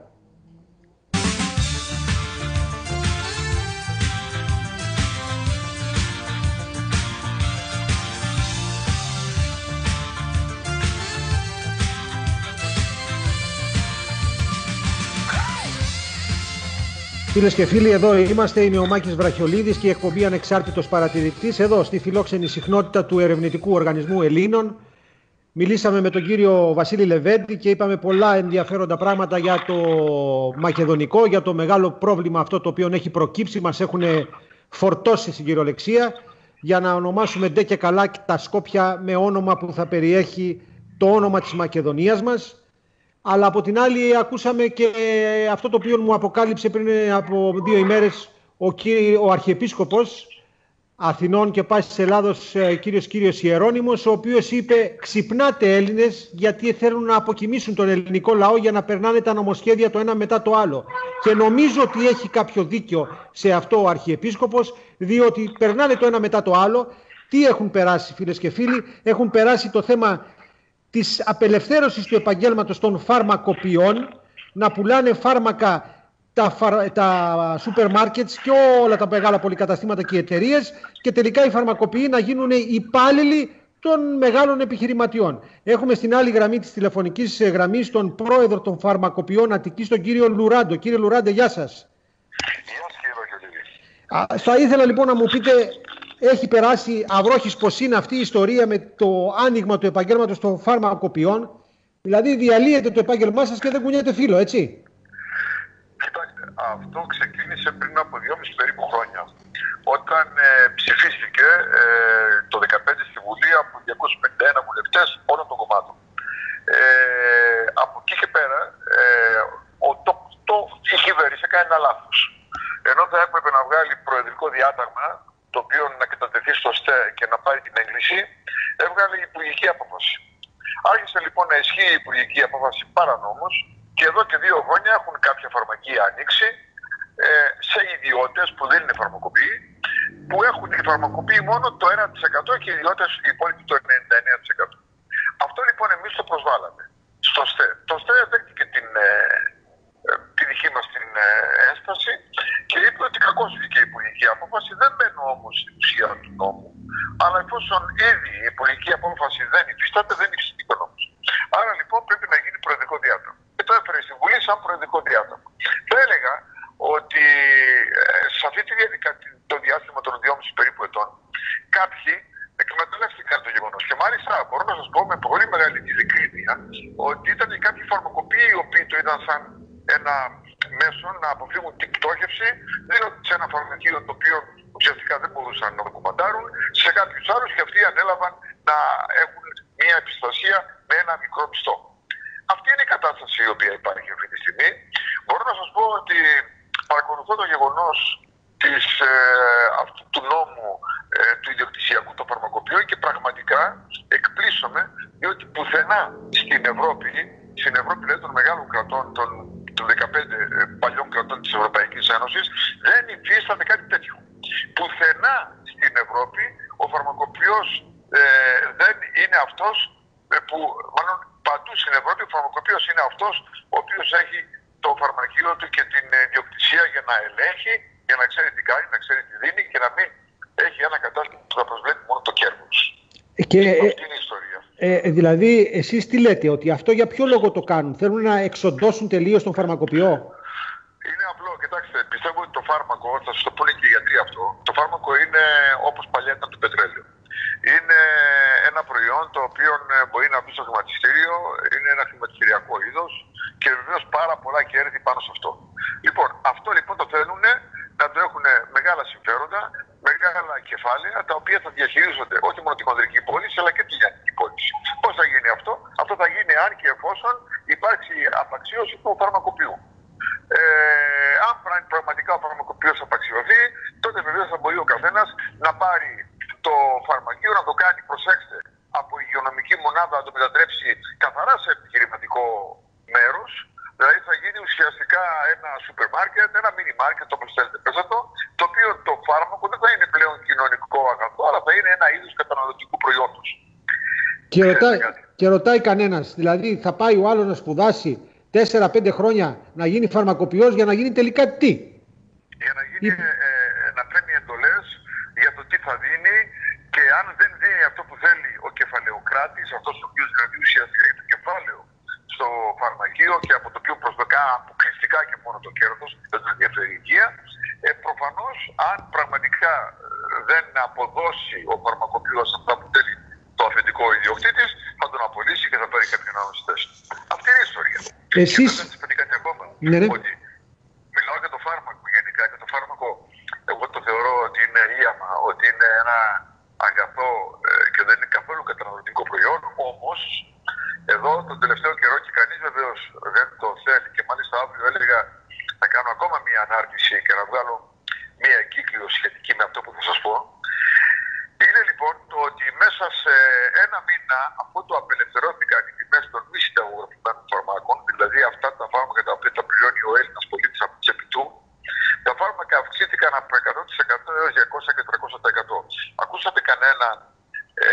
Φίλες και φίλοι, εδώ είμαστε. Είμαι ο Μάκης Βραχιολίδης και η εκπομπή Ανεξάρτητος Παρατηρητής εδώ στη φιλόξενη συχνότητα του Ερευνητικού Οργανισμού Ελλήνων. Μιλήσαμε με τον κύριο Βασίλη Λεβέντη και είπαμε πολλά ενδιαφέροντα πράγματα για το μακεδονικό, για το μεγάλο πρόβλημα αυτό το οποίο έχει προκύψει. Μας έχουν φορτώσει στην κυριολεξία για να ονομάσουμε ντε και καλά τα Σκόπια με όνομα που θα περιέχει το όνομα της Μακεδονίας μας. Αλλά από την άλλη ακούσαμε και αυτό το οποίο μου αποκάλυψε πριν από δύο ημέρες ο, κύρι, ο Αρχιεπίσκοπος Αθηνών και Πάσης Ελλάδος, κύριος κύριος Ιερώνυμος, ο οποίος είπε «Ξυπνάτε Έλληνες, γιατί θέλουν να αποκοιμήσουν τον ελληνικό λαό για να περνάνε τα νομοσχέδια το ένα μετά το άλλο». Και νομίζω ότι έχει κάποιο δίκιο σε αυτό ο Αρχιεπίσκοπος, διότι περνάνε το ένα μετά το άλλο. Τι έχουν περάσει, φίλες και φίλοι? Έχουν περάσει το θέμα της απελευθέρωσης του επαγγέλματος των φαρμακοποιών, να πουλάνε φάρμακα τα, φαρ... τα σούπερ μάρκετς και όλα τα μεγάλα πολυκαταστήματα και οι εταιρείες, και τελικά οι φαρμακοποιοί να γίνουν υπάλληλοι των μεγάλων επιχειρηματιών. Έχουμε στην άλλη γραμμή της τηλεφωνικής γραμμής τον πρόεδρο των φαρμακοποιών Αττικής, τον κύριο Λουράντο. Κύριε Λουράντε, γεια σας. Γεια σας κύριε Βαγγελίδη. Θα ήθελα λοιπόν να μου πείτε, έχει περάσει αυρόχης πως είναι αυτή η ιστορία με το άνοιγμα του επαγγέλματος των φαρμακοποιών? Δηλαδή διαλύεται το επάγγελμά σας και δεν κουνιέται φύλλο, έτσι? Κοιτάξτε, αυτό ξεκίνησε πριν από δυόμιση περίπου χρόνια, όταν ε, ψηφίστηκε ε, το δύο χιλιάδες δεκαπέντε στη Βουλή από διακόσιους πενήντα ένα βουλευτές όλων των κομμάτων. Ε, από εκεί και πέρα, ε, ο, το, το, η κυβέρνηση έκανε ένα λάθος. Ενώ θα έπρεπε να βγάλει προεδρικό διάταγμα, το οποίο να κατατεθεί στο ΣΤΕ και να πάρει την έγκριση, έβγαλε η υπουργική απόφαση. Άρχισε λοιπόν να ισχύει η υπουργική απόφαση παρανόμως και εδώ και δύο χρόνια έχουν κάποια φαρμακεία ανοίξει ε, σε ιδιώτες που δεν είναι φαρμακοποιοί, που έχουν οι φαρμακοποιοί μόνο το ένα τοις εκατό και οι ιδιώτες οι υπόλοιποι το ενενήντα εννέα τοις εκατό. Αυτό λοιπόν εμείς το προσβάλαμε στο ΣΤΕ. Το ΣΤΕ δέχτηκε την, ε, τη δική μας την ε, ένσταση και είπε ότι κακώς βγήκε η υπουργική απόφαση. Δεν μπαίνω όμως στην ουσία του νόμου, αλλά εφόσον ήδη η υπουργική απόφαση δεν υφίσταται, δεν υφίσταται ο νόμος. Άρα λοιπόν πρέπει να γίνει προεδρικό διάταγμα. Και το έφερε στη Βουλή σαν προεδρικό διάταγμα. Θα έλεγα ότι ε, αλήθεια ότι ήταν κάποιοι φαρμακοποιοί οι οποίοι το είδαν σαν ένα μέσο να αποφύγουν την πτώχευση, δίνοντας σε ένα φαρμακείο το οποίο ουσιαστικά δεν μπορούσαν να δοκιμαντάρουν σε κάποιους άλλους και αυτοί ανέλαβαν να έχουν μια επιστασία με ένα μικρό μισθό. Αυτή είναι η κατάσταση η οποία υπάρχει αυτή τη στιγμή. Μπορώ να σας πω ότι παρακολουθώ το γεγονός της, ε, αυτού του νόμου ε, του ιδιοκτησιακού των φαρμακοποιών και πραγματικά εκπλήσωμαι διότι πουθενά στην Ευρώπη, στην Ευρώπη δηλαδή των μεγάλων κρατών, των, των δεκαπέντε ε, παλιών κρατών της Ευρωπαϊκής Ένωσης, δεν υφίσταται κάτι τέτοιο. Πουθενά στην Ευρώπη ο φαρμακοποιός ε, δεν είναι αυτός ε, που, μάλλον παντού στην Ευρώπη ο φαρμακοποιός είναι αυτός ο οποίος έχει το φαρμακείο του και την ιδιοκτησία για να ελέγχει, για να ξέρει τι κάνει, να ξέρει τι δίνει και να μην έχει ένα κατάστημα που θα προσβλέπει μόνο το κέρδος. Και, αυτή είναι η ιστορία. Ε, δηλαδή, εσείς τι λέτε, ότι αυτό για ποιο λόγο το κάνουν, θέλουν να εξοντώσουν τελείως τον φαρμακοποιό? Είναι απλό, κοιτάξτε, πιστεύω ότι το φάρμακο, θα σας το πούνε και οι γιατροί αυτό, το φάρμακο είναι όπως παλιά ήταν το πετρέλαιο. Είναι ένα προϊόν το οποίο μπορεί να μπει στο χρηματιστήριο, είναι ένα χρηματιστηριακό είδος και βεβαίως πάρα πολλά κέρδη πάνω σε αυτό. Λοιπόν, αυτό λοιπόν το θέλουν να το έχουν μεγάλα συμφέροντα, μεγάλα κεφάλαια, τα οποία θα διαχειρίζονται όχι μόνο τη χονδρική πώληση, αλλά και τη λιανική πώληση. Πώς θα γίνει αυτό? Αυτό θα γίνει αν και εφόσον υπάρξει απαξίωση του φαρμακοποιού. Ε, αν πραγματικά ο φαρμακοποιός απαξιωθεί, τότε βεβαίως θα μπορεί ο καθένας να πάρει το φαρμακείο, να το κάνει, προσέξτε, από υγειονομική μονάδα να το μετατρέψει καθαρά σε επιχειρηματικό μέρος. Δηλαδή θα γίνει ουσιαστικά ένα σούπερ μάρκετ, ένα μίνι μάρκετ, όπως θέλετε πέστε το, το οποίο το φάρμακο δεν θα είναι πλέον κοινωνικό αγαθό, αλλά θα είναι ένα είδος καταναλωτικού προϊόντος. Και ρωτάει, και ρωτάει κανένας, δηλαδή θα πάει ο άλλος να σπουδάσει τέσσερα πέντε χρόνια να γίνει φαρμακοποιός για να γίνει τελικά τι? Για να γίνει, ε, να παίρνει εντολές για το τι θα δίνει και αν δεν δίνει αυτό που θέλει ο κεφαλαιοκράτης, αυτός ο οποίος δηλαδή ουσιαστικά έχει το κεφάλαιο στο φαρμακείο και από το οποίο προσδοκά αποκλειστικά και μόνο το κέρδος, δεν τον ενδιαφέρει η υγεία, ε, προφανώς αν πραγματικά δεν αποδώσει ο φαρμακοποιός αυτά που θέλει το αφεντικό ιδιοκτήτης, θα τον απολύσει και θα πάρει κάποιον άλλο στη θέση. Αυτή είναι η ιστορία. Εσείς... Και θα σας κάτι ακόμα. Ναι, ναι. Ότι μιλάω για το φάρμακο γενικά και το φάρμακο εγώ το θεωρώ ότι είναι ίαμα, ότι είναι ένα αγαθό ε, και δεν είναι καθόλου καταναλωτικό προϊόν, όμως εδώ τον τελευταίο καιρό και κανείς βεβαίως δεν το θέλει και μάλιστα αύριο έλεγα θα κάνω ακόμα μία ανάρτηση και να βγάλω μία εγκύκλιο σχετική με αυτό που θα σας πω. Είναι λοιπόν το ότι μέσα σε ένα μήνα, αφού το απελευθερώθηκαν οι τιμές των μη συνταγογραφημένων φαρμάκων, δηλαδή αυτά τα φάρμακα τα οποία τα πληρώνει ο Έλληνας πολίτης από τις επιτού, τα φάρμακα αυξήθηκαν από εκατό τοις εκατό έως διακόσια και τριακόσια τοις εκατό. Ακούσατε κανέναν ε,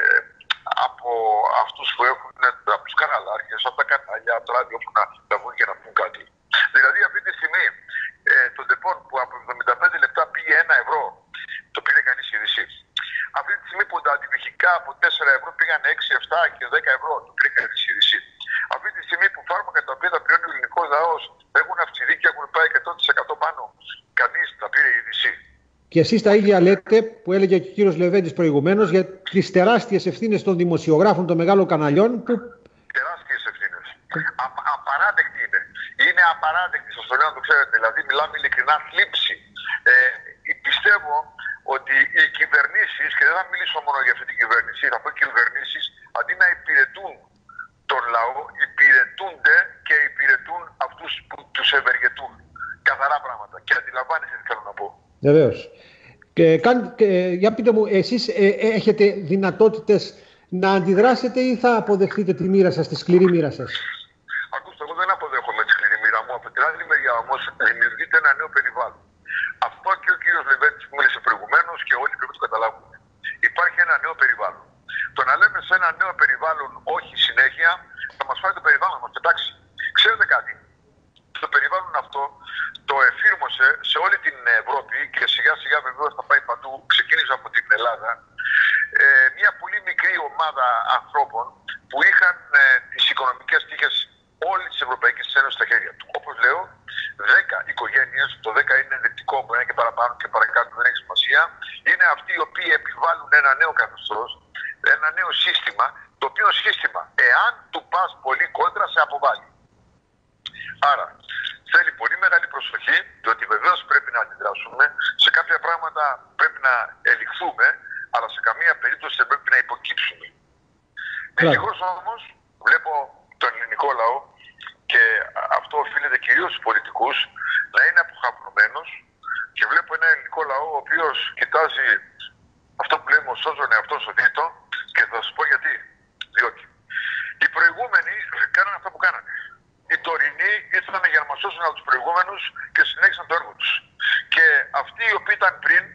από αυτούς που έχουν, από τους καναλάρχες, από τα κανάλια, από το ραδιόφωνα να βγουν και να πούν κάτι? Δηλαδή αυτή τη στιγμή ε, το ντεπών που από εβδομήντα πέντε λεπτά πήγε ένα ευρώ, το πήρε κανείς είδηση. Αυτή τη στιγμή που τα αντιβιχικά από τέσσερα ευρώ πήγαν έξι, επτά και δέκα ευρώ, το πήρε κανείς είδηση. Αυτή τη στιγμή που φάρμακα τα οποία τα πληρώνει ο ελληνικός λαός έχουν αυξηθεί και έχουν πάει εκατό τοις εκατό πάνω, κανείς τα πήρε είδηση. Και εσείς τα ίδια λέτε που έλεγε και ο κύριος Λεβέντης προηγουμένως για τις τεράστιες ευθύνες των δημοσιογράφων των μεγάλων καναλιών που... Τεράστιες ευθύνες. Α, απαράδεκτη είναι. Είναι απαράδεκτη, σας το λέω να το ξέρετε. Δηλαδή μιλάμε ειλικρινά θλίψη. Ε, πιστεύω ότι οι κυβερνήσεις, και δεν θα μιλήσω μόνο για αυτή την κυβέρνηση, θα πω και οι κυβερνήσεις, αντί να υπηρετούν τον λαό, υπηρετούνται και υπηρετούν αυτούς που τους ευεργετούν. Καθαρά πράγματα. Και αντιλαμβάνεστε τι θέλω να πω. Βεβαίως. Και, και, για πείτε μου, εσείς ε, έχετε δυνατότητες να αντιδράσετε ή θα αποδεχτείτε τη μοίρα σας, τη σκληρή μοίρα σας? Ακούστε, εγώ δεν αποδέχομαι τη σκληρή μοίρα μου. Από την άλλη μεριά όμως δημιουργείται ένα νέο περιβάλλον. Αυτό και ο κύριος Λεβέντης που μίλησε προηγουμένως και όλοι πρέπει να το καταλάβουν. Υπάρχει ένα νέο περιβάλλον. Το να λέμε σε ένα νέο περιβάλλον όχι συνέχεια θα μας φάει το περιβάλλον μας. Εντάξει, ξέρετε κάτι. Το περιβάλλον αυτό το εφήρμοσε σε όλη την Ευρώπη και σιγά σιγά βεβαίως θα πάει παντού. Ξεκίνησε από την Ελλάδα. Ε, μια πολύ μικρή ομάδα ανθρώπων που είχαν ε, τις οικονομικές τύχες όλη της Ευρωπαϊκής Ένωσης στα χέρια του. Όπως λέω, δέκα οικογένειες, το δέκα είναι ενδεικτικό, μπορεί να είναι και παραπάνω και παρακάτω, δεν έχει σημασία. Είναι αυτοί οι οποίοι επιβάλλουν ένα νέο καθεστώς, ένα νέο σύστημα, το οποίο σύστημα, εάν του πας πολύ κόντρα σε αποβάλλει. Άρα, θέλει πολύ μεγάλη προσοχή, διότι βεβαίως πρέπει να αντιδράσουμε, σε κάποια πράγματα πρέπει να ελιχθούμε, αλλά σε καμία περίπτωση δεν πρέπει να υποκύψουμε. Δυστυχώς όμως, βλέπω τον ελληνικό λαό, και αυτό οφείλεται κυρίως στους πολιτικούς, να είναι αποχαπρωμένος, και βλέπω ένα ελληνικό λαό ο οποίος κοιτάζει αυτό που λέμε σώζον εαυτόν στο δίτο, και θα σας πω γιατί. Διότι οι προηγούμενοι κάνανε αυτό που κάνανε. Οι τωρινοί ήρθαν για να μας σώσουν από τους προηγούμενους και συνέχισαν το έργο τους. Και αυτοί οι οποίοι ήταν πριν,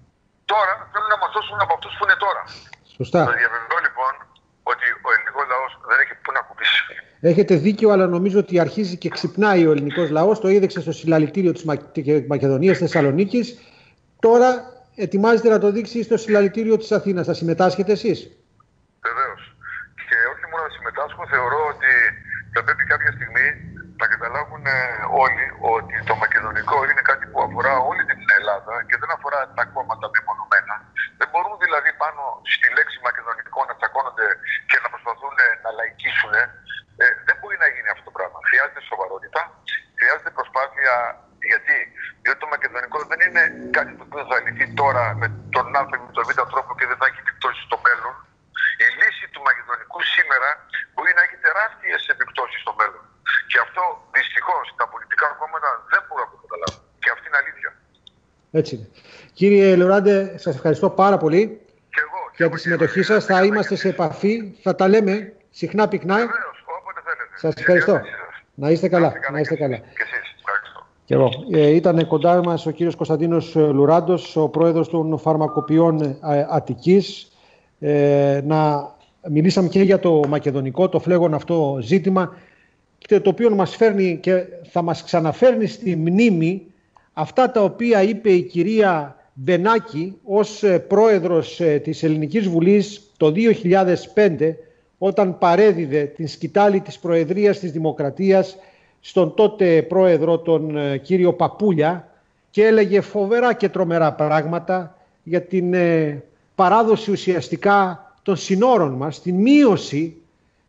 τώρα θέλουν να μας σώσουν από αυτούς που είναι τώρα. Σωστά. Θα διαβεβαιώ λοιπόν ότι ο ελληνικός λαός δεν έχει πού να κουμπίσει. Έχετε δίκιο, αλλά νομίζω ότι αρχίζει και ξυπνάει ο ελληνικός λαός. Το είδεξε στο συλλαλητήριο της Μακεδονίας Θεσσαλονίκης. Τώρα ετοιμάζεται να το δείξει στο συλλαλητήριο της Αθήνας. Θα συμμετάσχετε εσείς? Βεβαίως. Και όχι μόνο να συμμετάσχω, θεωρώ ότι θα πρέπει κάποια στιγμή να καταλάβουν όλοι ότι το μακεδονικό είναι κάτι που αφορά όλη την Ελλάδα και δεν αφορά τα κόμματα μεμονωμένα. Δεν μπορούν δηλαδή πάνω στη λέξη μακεδονικό να τσακώνονται και να προσπαθούν να λαϊκίσουν. Ε, δεν μπορεί να γίνει αυτό το πράγμα. Χρειάζεται σοβαρότητα, χρειάζεται προσπάθεια. Γιατί? Διότι το μακεδονικό δεν είναι κάτι το οποίο θα λυθεί τώρα με τον Α ή με τον Β τρόπο και δεν θα έχει επιπτώσεις στο μέλλον. Η λύση του μακεδονικού σήμερα μπορεί να έχει τεράστιες επιπτώσεις στο μέλλον. Και αυτό δυστυχώς τα πολιτικά κόμματα δεν μπορούν να το καταλάβουν. Και αυτή είναι αλήθεια. Έτσι είναι. Κύριε Λοράντε, σας ευχαριστώ πάρα πολύ και εγώ, και για εγώ, τη συμμετοχή σας. Θα είμαστε σε επαφή, θα τα λέμε συχνά πυκνά. Βεβαίως, όποτε θέλετε. Σας ευχαριστώ. Να είστε καλά. Να είστε καλά. Και εσείς. Ευχαριστώ. Και εγώ. Ε, ήταν κοντά μας ο κύριος Κωνσταντίνος Λουράντος, ο πρόεδρος των Φαρμακοποιών Αττικής. Ε, να μιλήσαμε και για το μακεδονικό, το φλέγον αυτό ζήτημα, το οποίο μας φέρνει και θα μας ξαναφέρνει στη μνήμη αυτά τα οποία είπε η κυρία Μπενάκη ως πρόεδρος της Ελληνικής Βουλής το δύο χιλιάδες πέντε, όταν παρέδιδε την σκητάλη της Προεδρίας της Δημοκρατίας στον τότε πρόεδρο τον κύριο Παπούλια και έλεγε φοβερά και τρομερά πράγματα για την ε, παράδοση ουσιαστικά των συνόρων μας, την μείωση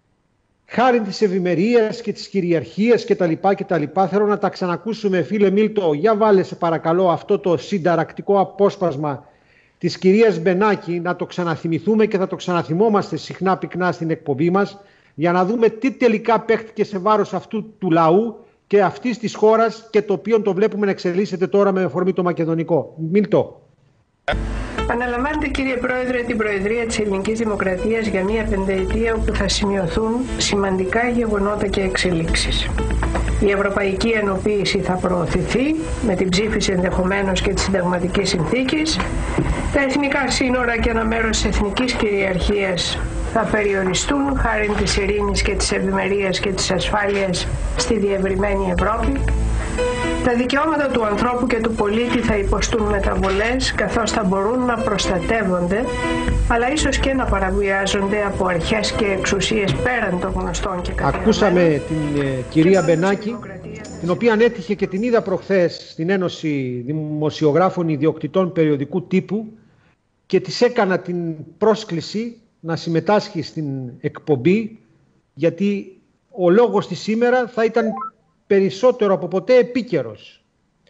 χάρη της ευημερίας και της κυριαρχίας κτλ. κτλ. Θέλω να τα ξανακούσουμε, φίλε Μίλτο. Για βάλε σε παρακαλώ αυτό το συνταρακτικό απόσπασμα της κυρίας Μπενάκη, να το ξαναθυμηθούμε και θα το ξαναθυμόμαστε συχνά πυκνά στην εκπομπή μας, για να δούμε τι τελικά παίχτηκε σε βάρος αυτού του λαού και αυτής της χώρας και το οποίο το βλέπουμε να εξελίσσεται τώρα με αφορμή το μακεδονικό. Μίλτο. Αναλαμβάνετε, κύριε Πρόεδρε, την Προεδρία της Ελληνικής Δημοκρατίας για μία πενταετία όπου θα σημειωθούν σημαντικά γεγονότα και εξελίξεις. Η ευρωπαϊκή ενοποίηση θα προωθηθεί με την ψήφιση ενδεχομένως και της συνταγματικής συνθήκης. Τα εθνικά σύνορα και ένα μέρος της εθνικής κυριαρχίας θα περιοριστούν χάρη της ειρήνης και της ευημερίας και της ασφάλειας στη διευρυμένη Ευρώπη. Τα δικαιώματα του ανθρώπου και του πολίτη θα υποστούν μεταβολές, καθώς θα μπορούν να προστατεύονται, αλλά ίσως και να παραβιάζονται από αρχές και εξουσίες πέραν των γνωστών και καθιερωμένων. Ακούσαμε την ε, κυρία Μπενάκη, την οποία έτυχε και την είδα προχθές στην Ένωση Δημοσιογράφων Ιδιοκτητών Περιοδικού Τύπου και της έκανα την πρόσκληση να συμμετάσχει στην εκπομπή, γιατί ο λόγος της σήμερα θα ήταν περισσότερο από ποτέ επίκαιρος.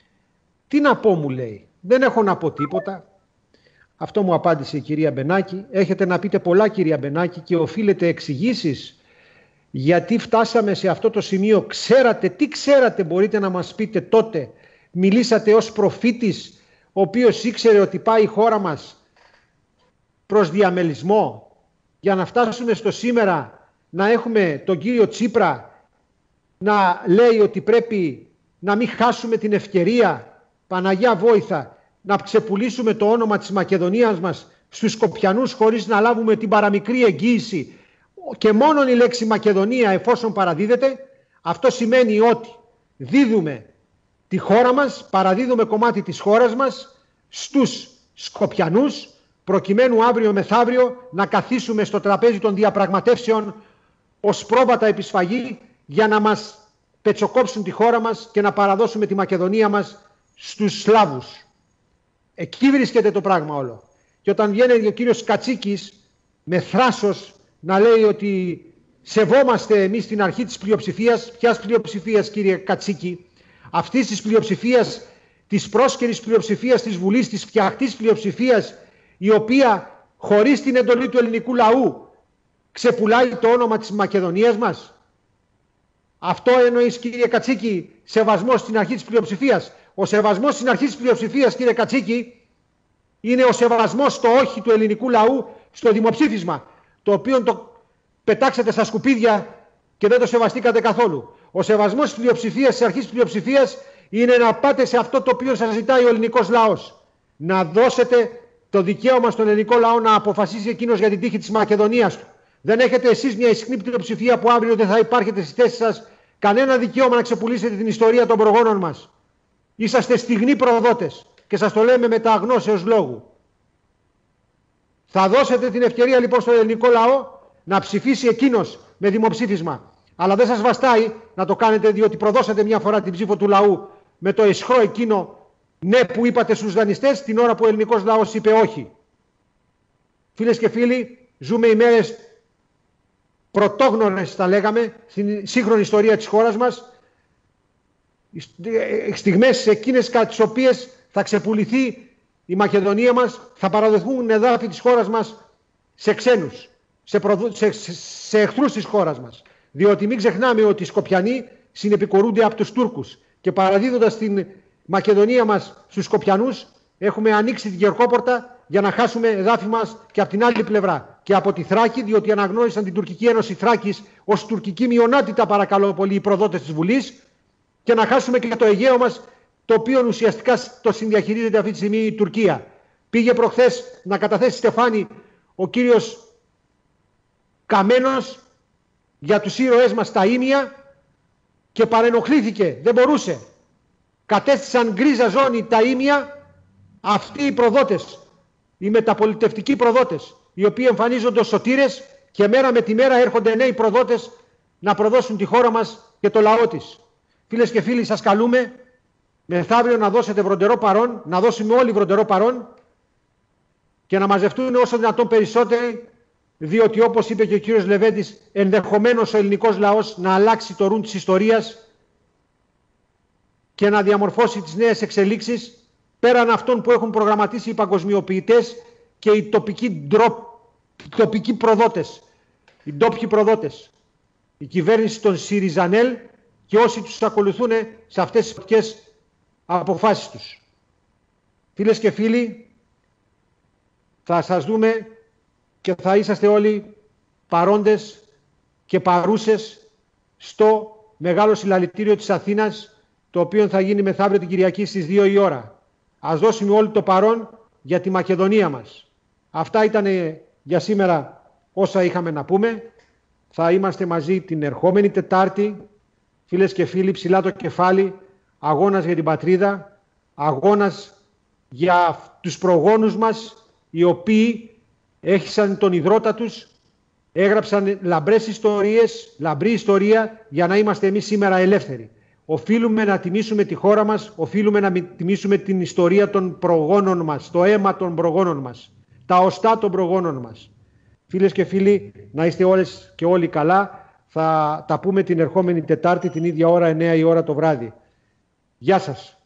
Τι να πω, μου λέει. Δεν έχω να πω τίποτα. Αυτό μου απάντησε η κυρία Μπενάκη. Έχετε να πείτε πολλά, κυρία Μπενάκη, και οφείλετε εξηγήσεις γιατί φτάσαμε σε αυτό το σημείο. Ξέρατε, τι ξέρατε, μπορείτε να μας πείτε τότε? Μιλήσατε ως προφήτης, ο οποίος ήξερε ότι πάει η χώρα μας προς διαμελισμό, για να φτάσουμε στο σήμερα να έχουμε τον κύριο Τσίπρα να λέει ότι πρέπει να μην χάσουμε την ευκαιρία, Παναγιά βόηθα, να ξεπουλήσουμε το όνομα της Μακεδονίας μας στους Σκοπιανούς χωρίς να λάβουμε την παραμικρή εγγύηση και μόνον η λέξη Μακεδονία εφόσον παραδίδεται. Αυτό σημαίνει ότι δίδουμε τη χώρα μας, παραδίδουμε κομμάτι της χώρας μας στους Σκοπιανούς, προκειμένου αύριο μεθαύριο να καθίσουμε στο τραπέζι των διαπραγματεύσεων ως πρόβατα επισφαγή για να μας πετσοκόψουν τη χώρα μας και να παραδώσουμε τη Μακεδονία μας στους Σλάβους. Εκεί βρίσκεται το πράγμα όλο. Και όταν βγαίνει ο κύριος Κατσίκης με θράσος να λέει ότι σεβόμαστε εμείς την αρχή της πλειοψηφίας. Ποιας πλειοψηφίας, κύριε Κατσίκη? Αυτής της πλειοψηφίας, της πρόσκαιρης πλειοψηφίας της Βουλής, της φτιαχτής πλειοψηφίας, η οποία χωρίς την εντολή του ελληνικού λαού ξεπουλάει το όνομα της Μακεδονίας μας. Αυτό εννοείς, κύριε Κατσίκη, σεβασμός στην αρχή της πλειοψηφίας? Ο σεβασμός στην αρχή της πλειοψηφίας, κύριε Κατσίκη, είναι ο σεβασμός στο όχι του ελληνικού λαού στο δημοψήφισμα, το οποίο το πετάξατε στα σκουπίδια και δεν το σεβαστήκατε καθόλου. Ο σεβασμός της πλειοψηφίας, της αρχής της πλειοψηφίας, είναι να πάτε σε αυτό το οποίο σας ζητάει ο ελληνικός λαός. Να δώσετε το δικαίωμα στον ελληνικό λαό να αποφασίσει εκείνος για την τύχη της Μακεδονίας του. Δεν έχετε εσείς μια ισχυρή πλειοψηφία που αύριο δεν θα υπάρχετε στις θέσεις σας κανένα δικαίωμα να ξεπουλήσετε την ιστορία των προγόνων μας. Είσαστε στιγνοί προδότες και σας το λέμε με τα αγνώσεως λόγου. Θα δώσετε την ευκαιρία λοιπόν στον ελληνικό λαό να ψηφίσει εκείνος με δημοψήφισμα. Αλλά δεν σας βαστάει να το κάνετε, διότι προδώσατε μια φορά την ψήφο του λαού με το αισχρό εκείνο ναι που είπατε στους δανειστές την ώρα που ο ελληνικός λαός είπε όχι. Φίλες και φίλοι, ζούμε ημέρες πρωτόγνωρες, θα λέγαμε, στην σύγχρονη ιστορία της χώρας μας. Στιγμές εκείνες κατά τις οποίες θα ξεπουληθεί η Μακεδονία μας, θα παραδοθούν εδάφη της χώρας μας σε ξένους, σε, προδο... σε... σε εχθρούς της χώρας μας. Διότι μην ξεχνάμε ότι οι Σκοπιανοί συνεπικορούνται από τους Τούρκους και παραδίδοντας την Μακεδονία μας στους Σκοπιανούς έχουμε ανοίξει την Γερκόπορτα για να χάσουμε εδάφη μας και από την άλλη πλευρά. Και από τη Θράκη, διότι αναγνώρισαν την Τουρκική Ένωση Θράκης ως τουρκική μειονότητα, παρακαλώ πολύ, οι προδότες της Βουλής, και να χάσουμε και το Αιγαίο μας, το οποίο ουσιαστικά το συνδιαχειρίζεται αυτή τη στιγμή η Τουρκία. Πήγε προχθές να καταθέσει στεφάνι ο κύριος Καμένος για τους ήρωές μας τα Ήμια και παρενοχλήθηκε, δεν μπορούσε. Κατέστησαν γκρίζα ζώνη τα Ήμια αυτοί οι προδότες, οι μεταπολιτευτικοί προδότες, οι οποίοι εμφανίζονται ως σωτήρες και μέρα με τη μέρα έρχονται νέοι προδότες να προδώσουν τη χώρα μας και το λαό της. Φίλες και φίλοι, σας καλούμε μεθαύριο να δώσετε βροντερό παρόν, να δώσουμε όλοι βροντερό παρόν και να μαζευτούν όσο δυνατόν περισσότεροι, διότι όπως είπε και ο κύριος Λεβέντης, ενδεχομένως ο ελληνικός λαός να αλλάξει το ρουν της ιστορίας και να διαμορφώσει τις νέες εξελίξεις πέραν αυτών που έχουν προγραμματίσει οι παγκοσμιοποιητές και οι τοπικοί, ντρο... οι τοπικοί προδότες, οι ντόπιοι προδότες, η κυβέρνηση των Σιριζανέλ και όσοι τους ακολουθούν σε αυτές τις πολιτικές αποφάσεις τους. Φίλες και φίλοι, θα σας δούμε και θα είσαστε όλοι παρόντες και παρούσες στο μεγάλο συλλαλητήριο της Αθήνας, το οποίο θα γίνει μεθαύριο την Κυριακή στις δύο η ώρα. Ας δώσουμε όλοι το παρόν για τη Μακεδονία μας. Αυτά ήταν για σήμερα όσα είχαμε να πούμε. Θα είμαστε μαζί την ερχόμενη Τετάρτη. Φίλες και φίλοι, ψηλά το κεφάλι, αγώνας για την πατρίδα, αγώνας για τους προγόνους μας, οι οποίοι έχισαν τον ιδρώτα τους, έγραψαν λαμπρές ιστορίες, λαμπρή ιστορία για να είμαστε εμείς σήμερα ελεύθεροι. Οφείλουμε να τιμήσουμε τη χώρα μας, οφείλουμε να τιμήσουμε την ιστορία των προγόνων μας, το αίμα των προγόνων μας, τα οστά των προγόνων μας. Φίλες και φίλοι, να είστε όλες και όλοι καλά. Θα τα πούμε την ερχόμενη Τετάρτη την ίδια ώρα, εννιά η ώρα το βράδυ. Γεια σας.